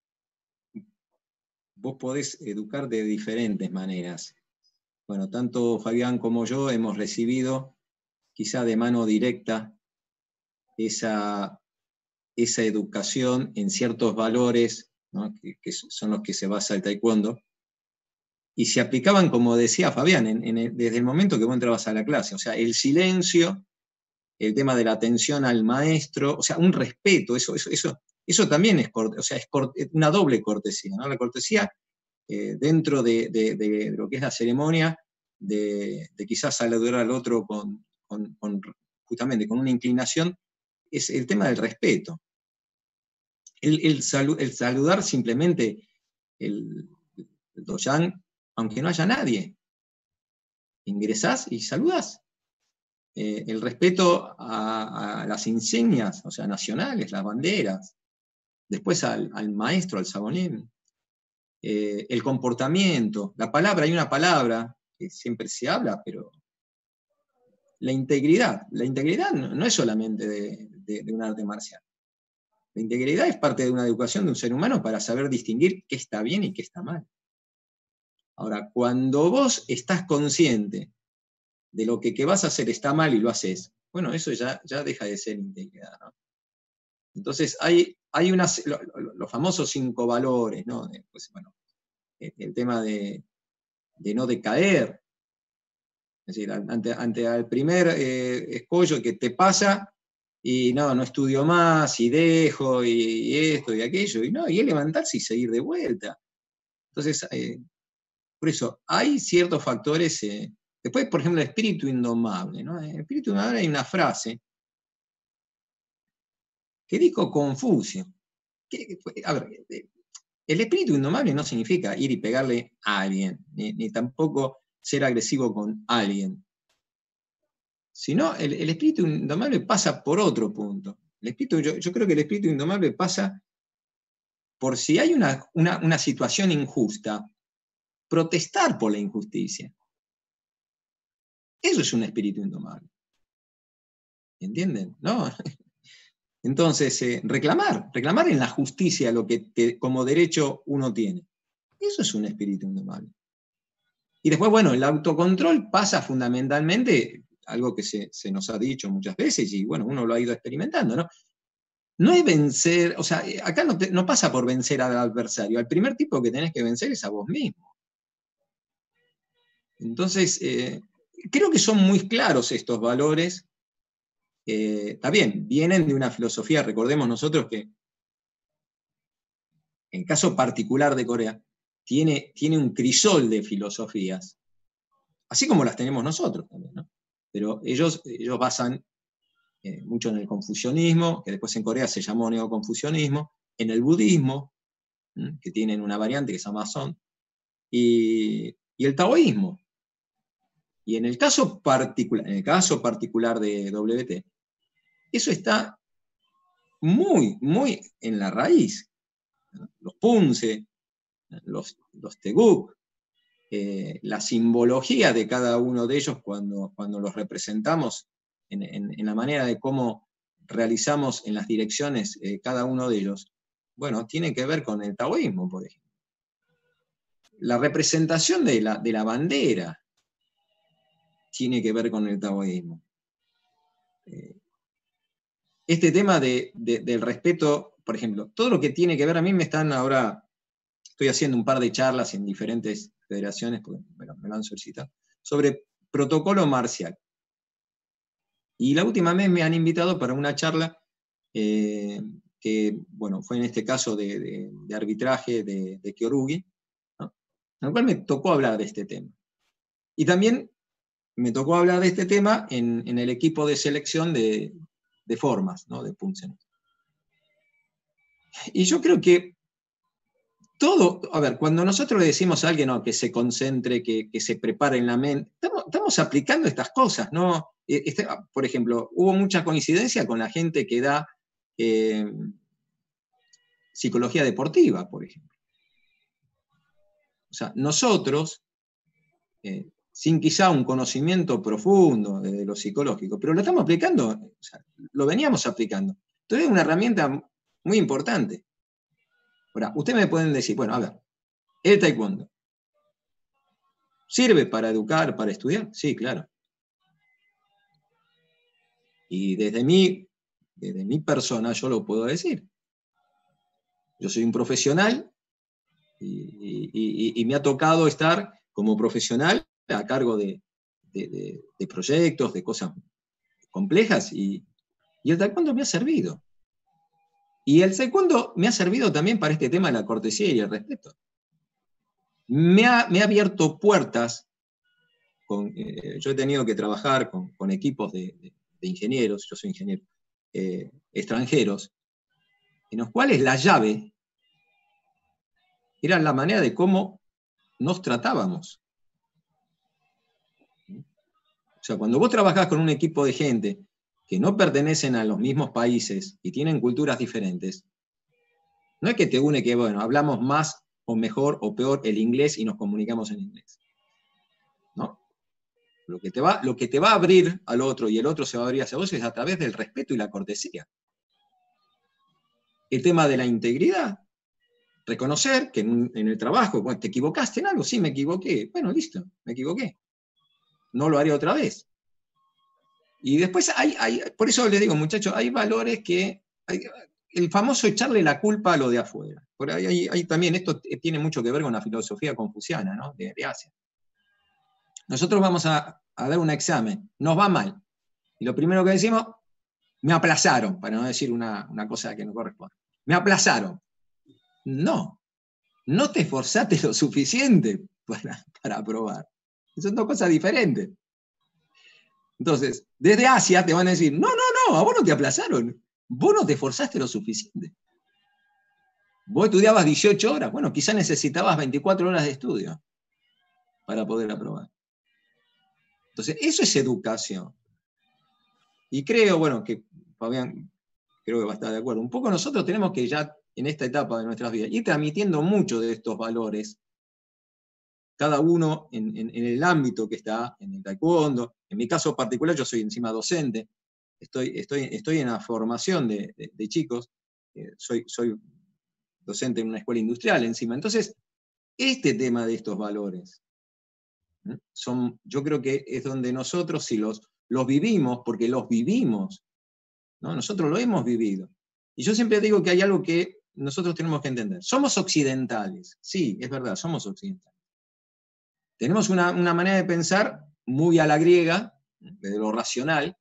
C: vos podés educar de diferentes maneras. Bueno, tanto Fabián como yo hemos recibido, quizá de mano directa, esa, esa educación en ciertos valores, ¿no? que, que son los que se basa el taekwondo, y se aplicaban, como decía Fabián, en, en el, desde el momento que vos entrabas a la clase. O sea, el silencio, el tema de la atención al maestro, o sea, un respeto, eso, eso, eso, eso también es, o sea, es una doble cortesía, ¿no? La cortesía eh, dentro de, de, de lo que es la ceremonia, de, de quizás saludar al otro con, con, con, justamente con una inclinación, es el tema del respeto. El, el, salu, el saludar simplemente el, el doyan, aunque no haya nadie. Ingresás y saludás. Eh, el respeto a, a las insignias, o sea, nacionales, las banderas. Después al, al maestro, al sabonín. Eh, el comportamiento, la palabra, hay una palabra que siempre se habla, pero la integridad. La integridad no, no es solamente de, de, de un arte marcial. La integridad es parte de una educación de un ser humano para saber distinguir qué está bien y qué está mal. Ahora, cuando vos estás consciente de lo que, que vas a hacer está mal y lo haces, bueno, eso ya, ya deja de ser integridad, ¿no? Entonces, hay, hay unas, lo, lo, los famosos cinco valores, ¿no? Pues, bueno, el, el tema de, de no decaer. Es decir, ante, ante el primer eh, escollo que te pasa, y no, no estudio más, y dejo, y, y esto, y aquello, y no, y es levantarse y seguir de vuelta. Entonces, eh, por eso, hay ciertos factores. Eh, después, por ejemplo, el espíritu indomable, ¿no? En el espíritu indomable hay una frase que dijo Confucio. Que, a ver, el espíritu indomable no significa ir y pegarle a alguien, ni, ni tampoco ser agresivo con alguien. Sino el, el espíritu indomable pasa por otro punto. El espíritu, yo, yo creo que el espíritu indomable pasa por si hay una, una, una situación injusta, protestar por la injusticia. Eso es un espíritu indomable. ¿Entienden? ¿No? Entonces, eh, reclamar, reclamar en la justicia lo que te, como derecho uno tiene. Eso es un espíritu indomable. Y después, bueno, el autocontrol pasa fundamentalmente, algo que se, se nos ha dicho muchas veces, y bueno, uno lo ha ido experimentando, ¿no? No es vencer, o sea, acá no, te, no pasa por vencer al adversario, al primer tipo que tenés que vencer es a vos mismo. Entonces, eh, creo que son muy claros estos valores. Eh, está bien, vienen de una filosofía, recordemos nosotros que en el caso particular de Corea, tiene, tiene un crisol de filosofías, así como las tenemos nosotros también, ¿no? Pero ellos, ellos basan eh, mucho en el confucianismo, que después en Corea se llamó neoconfucianismo, en el budismo, ¿m? que tienen una variante que se llama Son, y, y el taoísmo. Y en el caso particular, en el caso particular de W T, eso está muy, muy en la raíz. Los punce, los, los teguk, eh, la simbología de cada uno de ellos cuando, cuando los representamos en, en, en la manera de cómo realizamos en las direcciones eh, cada uno de ellos, bueno, tiene que ver con el taoísmo, por ejemplo. La representación de la, de la bandera tiene que ver con el taoísmo. Eh, este tema de, de, del respeto, por ejemplo, todo lo que tiene que ver, a mí me están ahora, estoy haciendo un par de charlas en diferentes federaciones, porque bueno, me lo han solicitado, sobre protocolo marcial. Y la última vez me han invitado para una charla eh, que, bueno, fue en este caso de, de, de arbitraje de, de Kyorugi, ¿no? En el cual me tocó hablar de este tema. Y también me tocó hablar de este tema en, en el equipo de selección de, de formas, ¿no? De Punsen. Y yo creo que todo, a ver, cuando nosotros le decimos a alguien no, que se concentre, que, que se prepare en la mente, estamos, estamos aplicando estas cosas, ¿no? Este, por ejemplo, hubo mucha coincidencia con la gente que da eh, psicología deportiva, por ejemplo. O sea, nosotros, eh, sin quizá un conocimiento profundo de, de lo psicológico, pero lo estamos aplicando, o sea, lo veníamos aplicando. Entonces es una herramienta muy importante. Ahora, ustedes me pueden decir, bueno, a ver, el taekwondo, ¿sirve para educar, para estudiar? Sí, claro. Y desde mi, desde mi persona yo lo puedo decir. Yo soy un profesional y, y, y me ha tocado estar como profesional a cargo de, de, de, de proyectos, de cosas complejas, y, y el taekwondo me ha servido. Y el taekwondo me ha servido también para este tema de la cortesía y el respeto. Me ha, me ha abierto puertas. Con, eh, yo he tenido que trabajar con, con equipos de, de, de ingenieros, yo soy ingeniero, eh, extranjeros, en los cuales la llave era la manera de cómo nos tratábamos. O sea, cuando vos trabajás con un equipo de gente que no pertenecen a los mismos países y tienen culturas diferentes, no es que te une que, bueno, hablamos más o mejor o peor el inglés y nos comunicamos en inglés. ¿No? Lo que te va, lo que te va a abrir al otro y el otro se va a abrir hacia vos es a través del respeto y la cortesía. El tema de la integridad. Reconocer que en, un, en el trabajo, bueno, ¿te equivocaste en algo? Sí, me equivoqué. Bueno, listo, me equivoqué. No lo haré otra vez. Y después hay, hay por eso les digo, muchachos, hay valores que, hay, el famoso echarle la culpa a lo de afuera. Por ahí hay, hay también, esto tiene mucho que ver con la filosofía confuciana, ¿no? de, de Asia. Nosotros vamos a, a dar un examen, nos va mal. Y lo primero que decimos, me aplazaron, para no decir una, una cosa que no corresponde. Me aplazaron. No, no te esforzaste lo suficiente para, para aprobar. Son dos cosas diferentes. Entonces, desde Asia te van a decir, no, no, no, a vos no te aplazaron. Vos no te esforzaste lo suficiente. Vos estudiabas dieciocho horas, bueno, quizás necesitabas veinticuatro horas de estudio para poder aprobar. Entonces, eso es educación. Y creo, bueno, que Fabián creo que va a estar de acuerdo. Un poco nosotros tenemos que ya, en esta etapa de nuestras vidas, ir transmitiendo mucho de estos valores, cada uno en, en, en el ámbito que está, en el taekwondo. En mi caso particular, yo soy encima docente, estoy, estoy, estoy en la formación de, de, de chicos, eh, soy, soy docente en una escuela industrial encima. Entonces, este tema de estos valores, ¿eh? son, yo creo que es donde nosotros, si los, los vivimos, porque los vivimos, ¿no? Nosotros lo hemos vivido. Y yo siempre digo que hay algo que nosotros tenemos que entender. Somos occidentales, sí, es verdad, somos occidentales. Tenemos una, una manera de pensar muy a la griega, desde lo racional,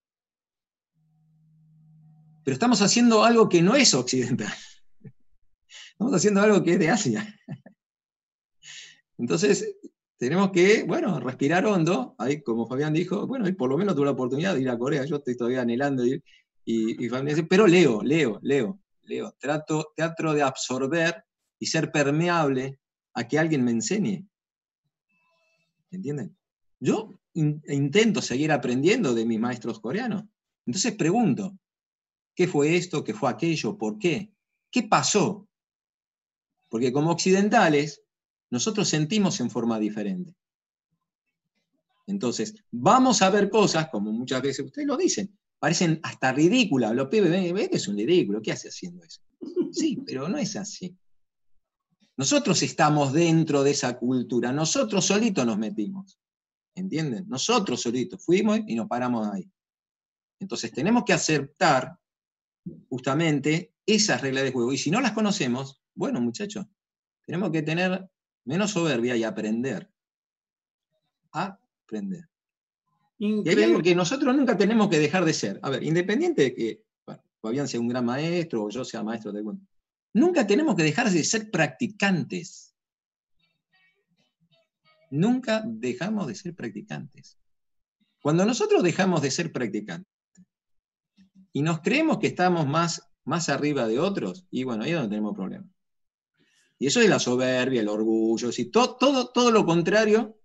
C: pero estamos haciendo algo que no es occidental. Estamos haciendo algo que es de Asia. Entonces, tenemos que, bueno, respirar hondo. Ahí, como Fabián dijo, bueno, por lo menos tuve la oportunidad de ir a Corea, yo estoy todavía anhelando ir, y, y Fabián dice, pero leo, leo, leo, leo. Trato, trato de absorber y ser permeable a que alguien me enseñe. ¿Entienden? Yo in, intento seguir aprendiendo de mis maestros coreanos. Entonces pregunto, ¿qué fue esto? ¿Qué fue aquello? ¿Por qué? ¿Qué pasó? Porque como occidentales, nosotros sentimos en forma diferente. Entonces, vamos a ver cosas, como muchas veces ustedes lo dicen, parecen hasta ridículas. Los pibes ven, ven que es un ridículo, ¿qué hace haciendo eso? Sí, pero no es así. Nosotros estamos dentro de esa cultura, nosotros solitos nos metimos. ¿Entienden? Nosotros solitos fuimos y nos paramos ahí. Entonces tenemos que aceptar justamente esas reglas de juego. Y si no las conocemos, bueno, muchachos, tenemos que tener menos soberbia y aprender. Aprender. Increíble. Y hay algo que nosotros nunca tenemos que dejar de ser. A ver, independiente de que bueno, Fabián sea un gran maestro o yo sea maestro de taekwondo, nunca tenemos que dejar de ser practicantes. Nunca dejamos de ser practicantes. Cuando nosotros dejamos de ser practicantes y nos creemos que estamos más, más arriba de otros, y bueno, ahí es donde tenemos problemas. Y eso es la soberbia, el orgullo, ¿sí? todo, todo, todo lo contrario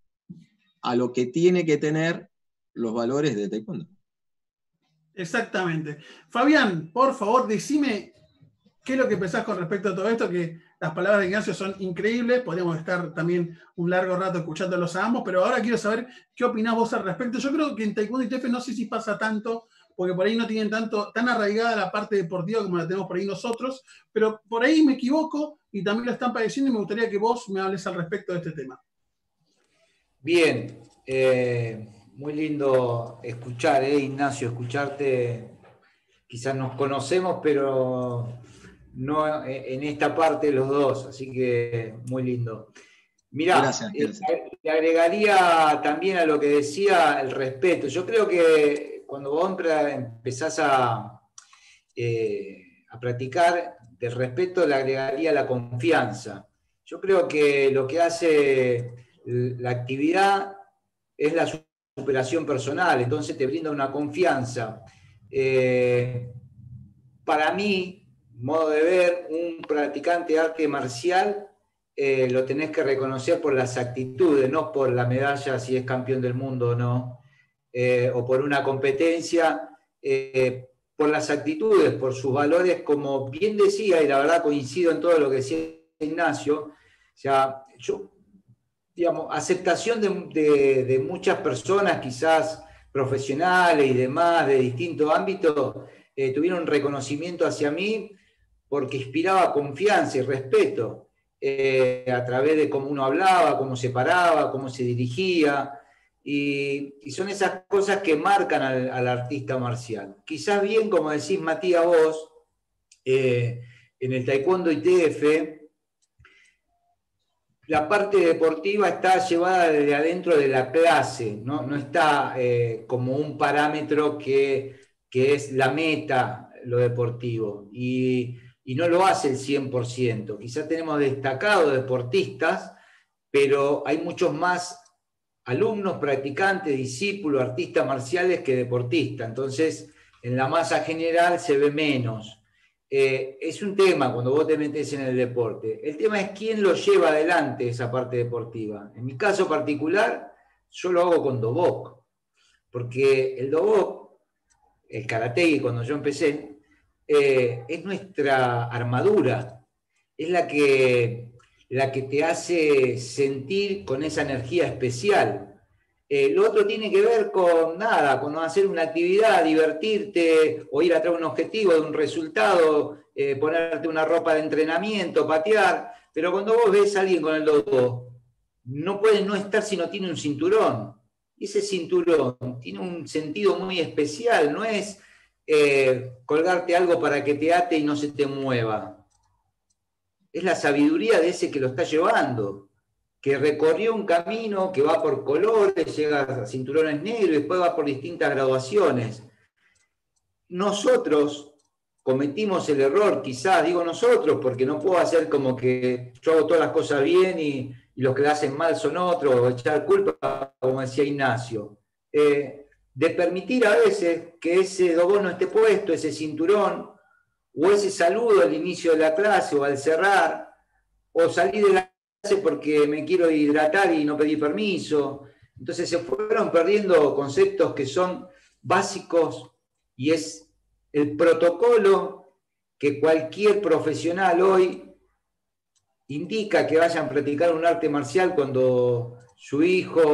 C: a lo que tiene que tener los valores de taekwondo.
A: Exactamente. Fabián, por favor, decime qué es lo que pensás con respecto a todo esto, que las palabras de Ignacio son increíbles, podríamos estar también un largo rato escuchándolos a ambos, pero ahora quiero saber qué opinás vos al respecto. Yo creo que en Taekwondo y T F no sé si pasa tanto, porque por ahí no tienen tanto, tan arraigada la parte deportiva como la tenemos por ahí nosotros, pero por ahí me equivoco y también lo están padeciendo y me gustaría que vos me hables al respecto de este tema.
D: Bien, eh, muy lindo escuchar, eh, Ignacio, escucharte. Quizás nos conocemos, pero no en esta parte los dos, así que muy lindo. Mirá, gracias, gracias. Eh, le agregaría también a lo que decía el respeto. Yo creo que cuando vos empezás a, eh, a practicar del respeto, le agregaría la confianza. Yo creo que lo que hace la actividad es la superación personal, entonces te brinda una confianza. Eh, para mí, modo de ver, un practicante de arte marcial eh, lo tenés que reconocer por las actitudes, no por la medalla si es campeón del mundo o no, eh, o por una competencia, eh, por las actitudes, por sus valores, como bien decía, y la verdad coincido en todo lo que decía Ignacio, o sea, yo, digamos, aceptación de, de, de muchas personas, quizás profesionales y demás, de distintos ámbitos, eh, tuvieron reconocimiento hacia mí porque inspiraba confianza y respeto eh, a través de cómo uno hablaba, cómo se paraba, cómo se dirigía, y, y son esas cosas que marcan al, al artista marcial. Quizás bien, como decís Matías vos, eh, en el Taekwondo y T F, la parte deportiva está llevada desde adentro de la clase, no, no está eh, como un parámetro que, que es la meta, lo deportivo, y, y no lo hace el cien por ciento. Quizás tenemos destacados deportistas, pero hay muchos más alumnos, practicantes, discípulos, artistas marciales que deportistas. Entonces, en la masa general se ve menos. Eh, es un tema cuando vos te metés en el deporte. El tema es quién lo lleva adelante esa parte deportiva. En mi caso particular, yo lo hago con Dobok, porque el Dobok, el Karategi cuando yo empecé, eh, es nuestra armadura, es la que, la que te hace sentir con esa energía especial. Eh, lo otro tiene que ver con nada, con hacer una actividad, divertirte, o ir atrás de un objetivo, de un resultado, eh, ponerte una ropa de entrenamiento, patear. Pero cuando vos ves a alguien con el dodo, no puede no estar si no tiene un cinturón. Y ese cinturón tiene un sentido muy especial, no es eh, colgarte algo para que te ate y no se te mueva. Es la sabiduría de ese que lo está llevando, que recorrió un camino que va por colores, llega a cinturones negros y después va por distintas graduaciones. Nosotros cometimos el error, quizás, digo nosotros, porque no puedo hacer como que yo hago todas las cosas bien y, y los que lo hacen mal son otros, o echar culpa, como decía Ignacio. Eh, de permitir a veces que ese dogon no esté puesto, ese cinturón, o ese saludo al inicio de la clase o al cerrar, o salir de la clase porque me quiero hidratar y no pedí permiso. Entonces se fueron perdiendo conceptos que son básicos y es el protocolo que cualquier profesional hoy indica que vayan a practicar un arte marcial cuando su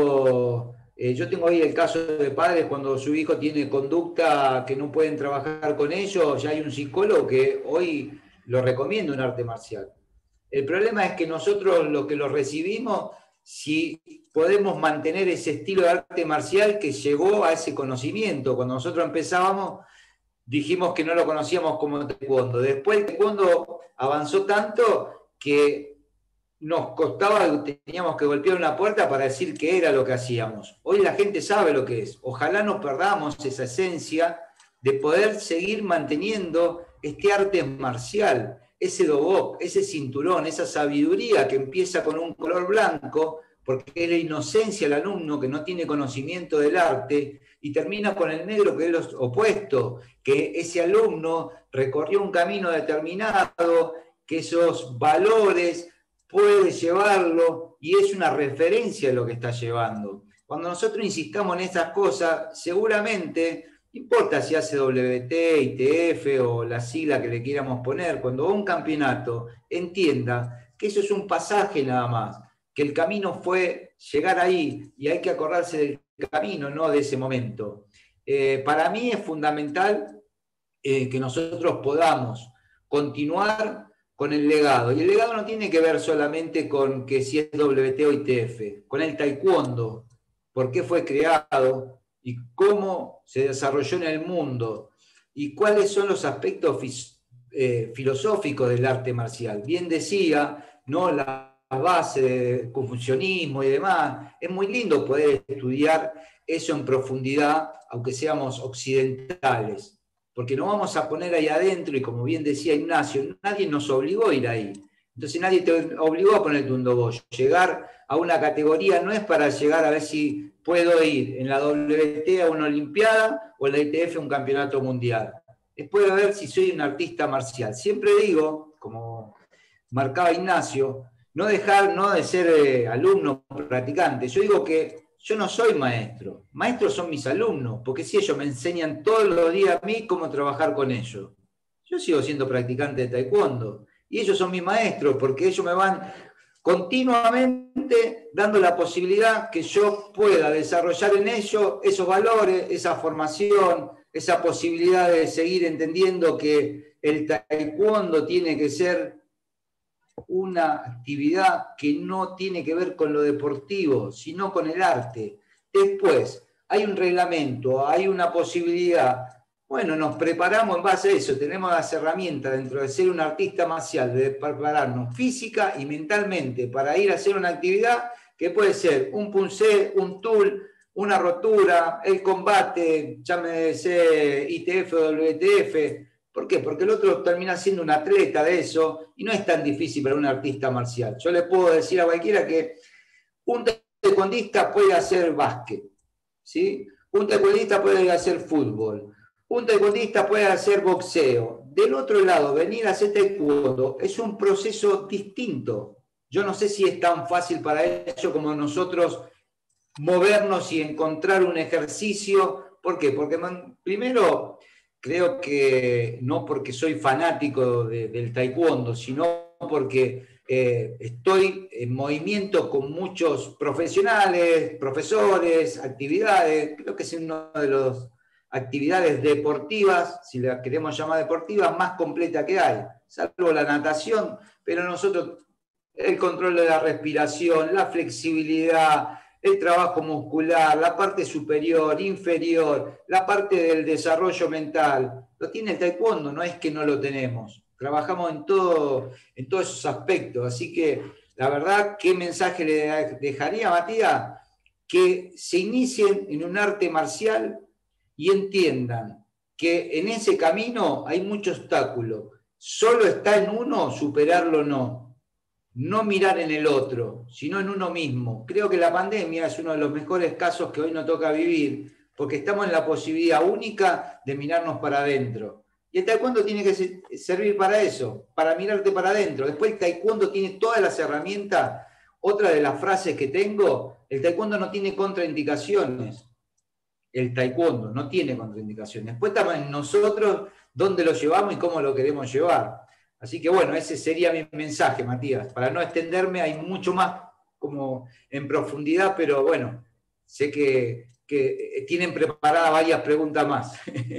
D: hijo, eh, yo tengo ahí el caso de padres cuando su hijo tiene conducta que no pueden trabajar con ellos, ya hay un psicólogo que hoy lo recomienda un arte marcial. El problema es que nosotros lo que lo recibimos, si podemos mantener ese estilo de arte marcial que llegó a ese conocimiento. Cuando nosotros empezábamos, dijimos que no lo conocíamos como taekwondo. Después el taekwondo avanzó tanto que nos costaba, teníamos que golpear una puerta para decir qué era lo que hacíamos. Hoy la gente sabe lo que es. Ojalá no perdamos esa esencia de poder seguir manteniendo este arte marcial, ese dobok, ese cinturón, esa sabiduría que empieza con un color blanco, porque es la inocencia del alumno que no tiene conocimiento del arte, y termina con el negro, que es lo opuesto, que ese alumno recorrió un camino determinado, que esos valores puede llevarlo, y es una referencia de lo que está llevando. Cuando nosotros insistamos en esas cosas, seguramente, no importa si hace W T, I T F o la sigla que le quieramos poner, cuando va a un campeonato, entienda que eso es un pasaje nada más, que el camino fue llegar ahí, y hay que acordarse del camino, no de ese momento. Eh, para mí es fundamental eh, que nosotros podamos continuar con el legado. Y el legado no tiene que ver solamente con que si es W T o I T F, con el taekwondo, por qué fue creado y cómo se desarrolló en el mundo y cuáles son los aspectos eh, filosóficos del arte marcial. Bien decía, ¿no?, la base de confucianismo y demás. Es muy lindo poder estudiar eso en profundidad, aunque seamos occidentales, porque nos vamos a poner ahí adentro, y como bien decía Ignacio, nadie nos obligó a ir ahí. Entonces nadie te obligó a ponerte un dogo. Llegar a una categoría no es para llegar a ver si puedo ir en la W T a una olimpiada o en la I T F a un campeonato mundial. Es poder ver si soy un artista marcial. Siempre digo, como marcaba Ignacio, no dejar no de ser eh, alumno practicante. Yo digo que yo no soy maestro. Maestros son mis alumnos, porque si ellos me enseñan todos los días a mí cómo trabajar con ellos. Yo sigo siendo practicante de taekwondo. Y ellos son mis maestros, porque ellos me van continuamente dando la posibilidad que yo pueda desarrollar en ellos esos valores, esa formación, esa posibilidad de seguir entendiendo que el taekwondo tiene que ser una actividad que no tiene que ver con lo deportivo, sino con el arte. Después, hay un reglamento, hay una posibilidad. Bueno, nos preparamos en base a eso, tenemos las herramientas dentro de ser un artista marcial, de prepararnos física y mentalmente para ir a hacer una actividad que puede ser un punce, un tool, una rotura, el combate, llámese I T F o W T F. ¿Por qué? Porque el otro termina siendo un atleta de eso y no es tan difícil para un artista marcial. Yo le puedo decir a cualquiera que un taekwondista puede hacer básquet, ¿sí? Un taekwondista puede hacer fútbol, un taekwondista puede hacer boxeo. Del otro lado, venir a hacer taekwondo es un proceso distinto. Yo no sé si es tan fácil para ellos como nosotros movernos y encontrar un ejercicio. ¿Por qué? Porque primero, creo que no porque soy fanático de, del taekwondo, sino porque eh, estoy en movimiento con muchos profesionales, profesores, actividades. Creo que es una de las actividades deportivas, si la queremos llamar deportivas, más completa que hay, salvo la natación, pero nosotros el control de la respiración, la flexibilidad, el trabajo muscular, la parte superior, inferior, la parte del desarrollo mental, lo tiene el taekwondo, no es que no lo tenemos. Trabajamos en, todo, en todos esos aspectos. Así que, la verdad, ¿qué mensaje le dejaría, Matías? Que se inicien en un arte marcial y entiendan que en ese camino hay mucho obstáculo. Solo está en uno superarlo, no. No mirar en el otro, sino en uno mismo. Creo que la pandemia es uno de los mejores casos que hoy nos toca vivir, porque estamos en la posibilidad única de mirarnos para adentro. Y el taekwondo tiene que servir para eso, para mirarte para adentro. Después el taekwondo tiene todas las herramientas. Otra de las frases que tengo, el taekwondo no tiene contraindicaciones. El taekwondo no tiene contraindicaciones. Después estamos en nosotros dónde lo llevamos y cómo lo queremos llevar. Así que bueno, ese sería mi mensaje, Matías. Para no extenderme, hay mucho más como en profundidad, pero bueno, sé que, que tienen preparadas varias preguntas más.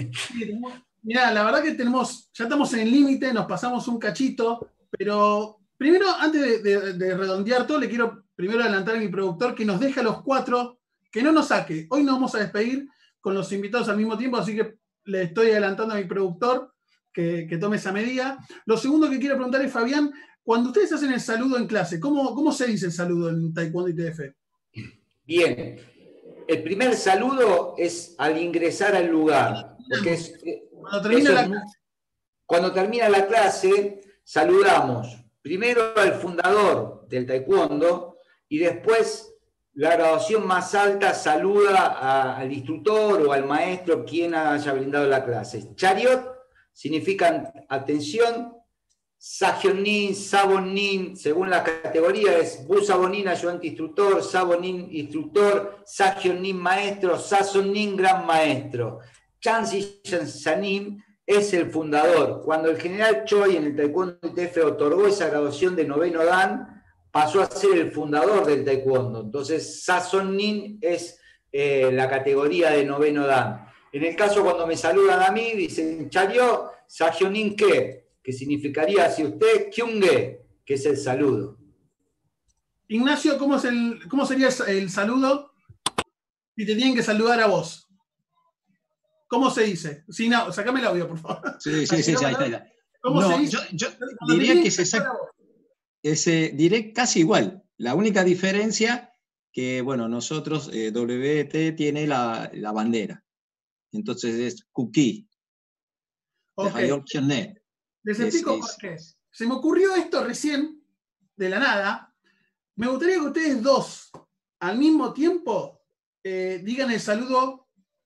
A: Mirá, la verdad que tenemos, ya estamos en el límite, nos pasamos un cachito, pero primero, antes de, de, de redondear todo, le quiero primero adelantar a mi productor que nos deje a los cuatro, que no nos saque. Hoy nos vamos a despedir con los invitados al mismo tiempo, así que le estoy adelantando a mi productor que, que tome esa medida. Lo segundo que quiero preguntar es, Fabián, cuando ustedes hacen el saludo en clase, ¿cómo, cómo se dice el saludo en Taekwondo I T F?
D: Bien, el primer saludo es al ingresar al lugar, porque es...
A: Cuando termina, la...
D: es, cuando termina la clase, saludamos primero al fundador del taekwondo y después la graduación más alta saluda a, al instructor o al maestro quien haya brindado la clase. Chariot significa atención, Sagionin, Sabonin, según la categoría es Bu Sabonin, ayudante instructor, Sabonin, instructor, Sagionin, maestro, Sasonin, gran maestro. Chansi Sanim es el fundador. Cuando el general Choi en el Taekwondo I T F otorgó esa graduación de noveno Dan, pasó a ser el fundador del Taekwondo. Entonces, Sasonin es eh, la categoría de noveno Dan. En el caso cuando me saludan a mí, dicen Chario, Sagionin ¿qué? Que significaría, si usted, Kyunge, que es el saludo.
A: Ignacio, ¿cómo, es el, cómo sería el saludo si te tienen que saludar a vos? ¿Cómo se dice? Sí, no, sacame el audio, por favor.
C: Sí, sí, sí, ya, ya, ya.
A: ¿Cómo
C: no,
A: se dice?
C: Yo, yo diría que es exacto. Ese, diré casi igual. La única diferencia que, bueno, nosotros, eh, W T tiene la, la bandera. Entonces es Kuki.
A: Okay. Les explico por qué. Se me ocurrió esto recién, de la nada. Me gustaría que ustedes dos, al mismo tiempo, eh, digan el saludo,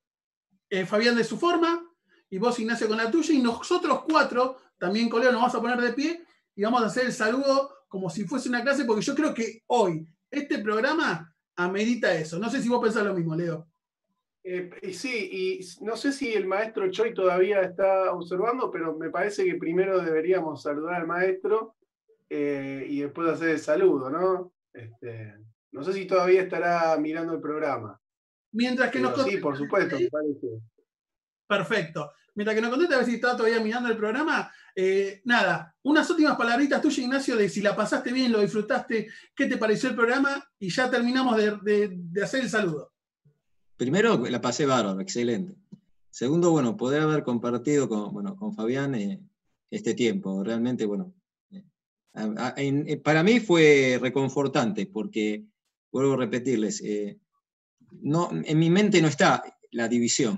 A: eh, Fabián de su forma, y vos, Ignacio, con la tuya, y nosotros cuatro, también con Leo, nos vamos a poner de pie y vamos a hacer el saludo como si fuese una clase, porque yo creo que hoy este programa amerita eso. No sé si vos pensás lo mismo, Leo.
B: Eh, y sí, y no sé si el maestro Choi todavía está observando, pero me parece que primero deberíamos saludar al maestro eh, y después hacer el saludo, ¿no? Este, no sé si todavía estará mirando el programa.
A: Mientras que
B: pero
A: nos
B: sí, por supuesto, me parece.
A: Perfecto. Mientras que nos conteste a ver si está todavía mirando el programa, eh, nada, unas últimas palabritas tuyas, Ignacio, de si la pasaste bien, lo disfrutaste, qué te pareció el programa, y ya terminamos de, de, de hacer el saludo.
C: Primero, la pasé bárbaro, excelente. Segundo, bueno, poder haber compartido con, bueno, con Fabián eh, este tiempo. Realmente, bueno, eh, a, a, en, para mí fue reconfortante, porque, vuelvo a repetirles, eh, no, en mi mente no está la división.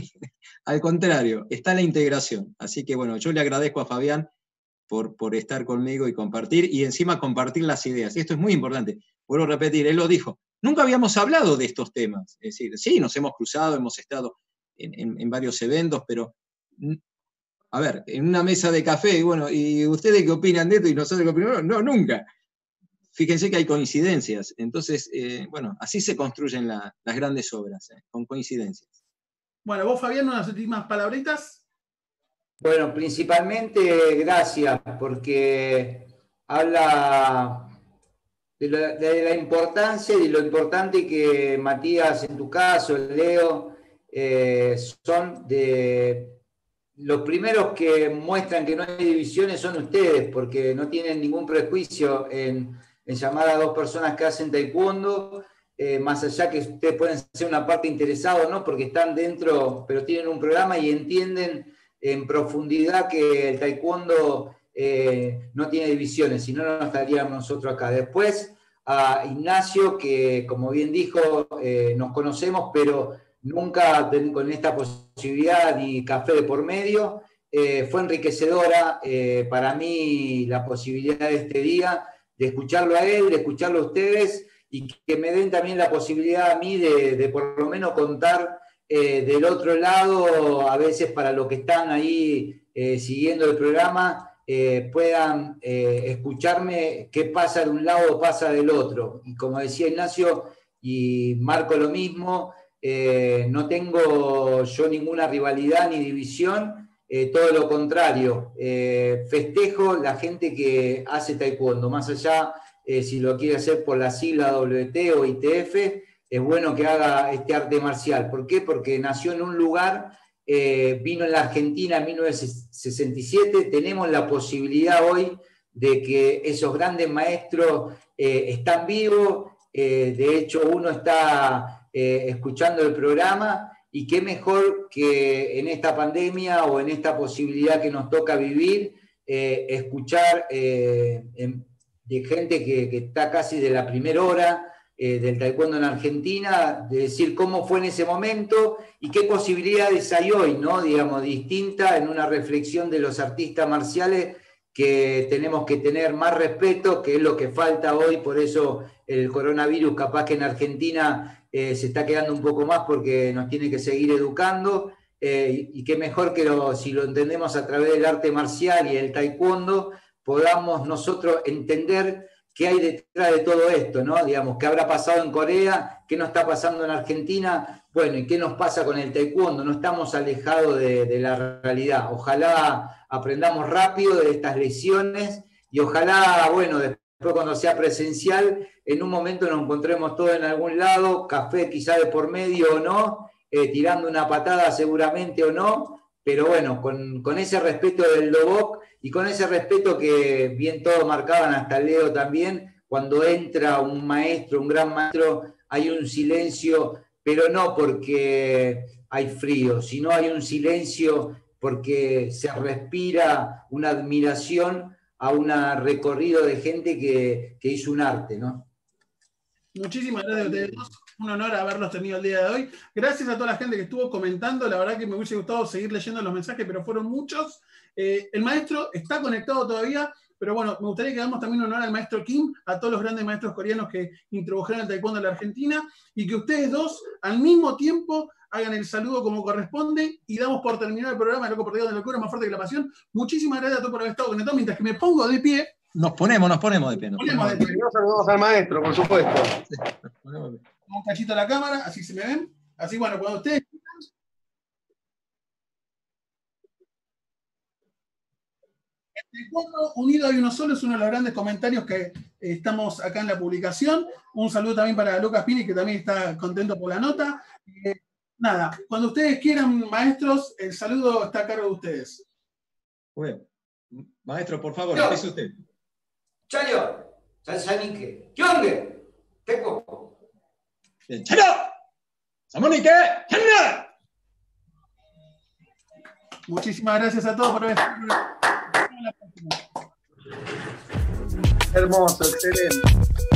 C: Al contrario, está la integración. Así que, bueno, yo le agradezco a Fabián por, por estar conmigo y compartir, y encima compartir las ideas. Y esto es muy importante. Vuelvo a repetir, él lo dijo. Nunca habíamos hablado de estos temas. Es decir, sí, nos hemos cruzado, hemos estado en, en, en varios eventos, pero, a ver, en una mesa de café, y bueno, ¿y ustedes qué opinan de esto? Y nosotros qué opinamos. No, nunca. Fíjense que hay coincidencias. Entonces, eh, bueno, así se construyen la, las grandes obras, eh, con coincidencias.
A: Bueno, vos, Fabián, unas últimas palabritas.
D: Bueno, principalmente gracias, porque habla de, lo, de la importancia y de lo importante que Matías, en tu caso, Leo, eh, son de los primeros que muestran que no hay divisiones son ustedes, porque no tienen ningún prejuicio en, en llamar a dos personas que hacen taekwondo, eh, más allá que ustedes pueden ser una parte interesada o no, porque están dentro, pero tienen un programa y entienden en profundidad que el taekwondo eh, no tiene divisiones, si no, no estaríamos nosotros acá. Después, a Ignacio, que como bien dijo, eh, nos conocemos, pero nunca con esta posibilidad ni café de por medio. Eh, fue enriquecedora eh, para mí la posibilidad de este día, de escucharlo a él, de escucharlo a ustedes, y que me den también la posibilidad a mí de, de por lo menos contar eh, del otro lado, a veces para los que están ahí eh, siguiendo el programa, eh, puedan eh, escucharme qué pasa de un lado o pasa del otro. Y como decía Ignacio, y marco lo mismo, eh, no tengo yo ninguna rivalidad ni división, eh, todo lo contrario, eh, festejo la gente que hace taekwondo, más allá eh, si lo quiere hacer por la sigla W T o I T F, es bueno que haga este arte marcial. ¿Por qué? Porque nació en un lugar, eh, vino en la Argentina en mil novecientos sesenta y siete, tenemos la posibilidad hoy de que esos grandes maestros eh, están vivos, eh, de hecho uno está eh, escuchando el programa, y qué mejor que en esta pandemia o en esta posibilidad que nos toca vivir, eh, escuchar eh, en, de gente que, que está casi de la primera hora eh, del taekwondo en Argentina, de decir cómo fue en ese momento y qué posibilidades hay hoy, ¿no? Digamos, distinta, en una reflexión de los artistas marciales, que tenemos que tener más respeto, que es lo que falta hoy. Por eso el coronavirus capaz que en Argentina eh, se está quedando un poco más, porque nos tiene que seguir educando, eh, y, y qué mejor que lo, si lo entendemos a través del arte marcial y el taekwondo, podamos nosotros entender qué hay detrás de todo esto, ¿no? Digamos, qué habrá pasado en Corea, qué nos está pasando en Argentina, bueno, y qué nos pasa con el taekwondo. No estamos alejados de, de la realidad. Ojalá aprendamos rápido de estas lecciones, y ojalá, bueno, después cuando sea presencial, en un momento nos encontremos todos en algún lado, café quizá de por medio o no, eh, tirando una patada seguramente o no, pero bueno, con, con ese respeto del Dobok y con ese respeto que bien todos marcaban, hasta Leo también, cuando entra un maestro, un gran maestro, hay un silencio, pero no porque hay frío, sino hay un silencio porque se respira una admiración a un recorrido de gente que, que hizo un arte, ¿no?
A: Muchísimas gracias a ustedes dos. Un honor haberlos tenido el día de hoy. Gracias a toda la gente que estuvo comentando. La verdad que me hubiese gustado seguir leyendo los mensajes, pero fueron muchos. Eh, el maestro está conectado todavía, pero bueno, me gustaría que damos también un honor al maestro Kim, a todos los grandes maestros coreanos que introdujeron el taekwondo en la Argentina, y que ustedes dos al mismo tiempo hagan el saludo como corresponde, y damos por terminado el programa de Loco Perdido de Locura, más fuerte que la pasión. Muchísimas gracias a todos por haber estado conectados, mientras que me pongo de pie.
C: Nos ponemos, nos ponemos de pie. Nos
A: ponemos
C: ponemos
A: de pie.
B: Nos saludamos al maestro, por supuesto.
C: Sí, nos ponemos de pie.
A: Un cachito a la cámara, así se me ven. Así, bueno, cuando ustedes... El taekwondo unido hay uno solo, es uno de los grandes comentarios que eh, estamos acá en la publicación. Un saludo también para Lucas Pini, que también está contento por la nota. Eh, nada, cuando ustedes quieran, maestros, el saludo está a cargo de ustedes.
C: Muy bien. Maestro, por favor,
D: Yo.
C: empiece usted.
D: Chayo, Sansanike, Kyonge, Teko.
C: ¡Chayo! ¡Samonike! ¡Changa!
A: Muchísimas gracias a todos por haber estado.
B: Hermoso, excelente.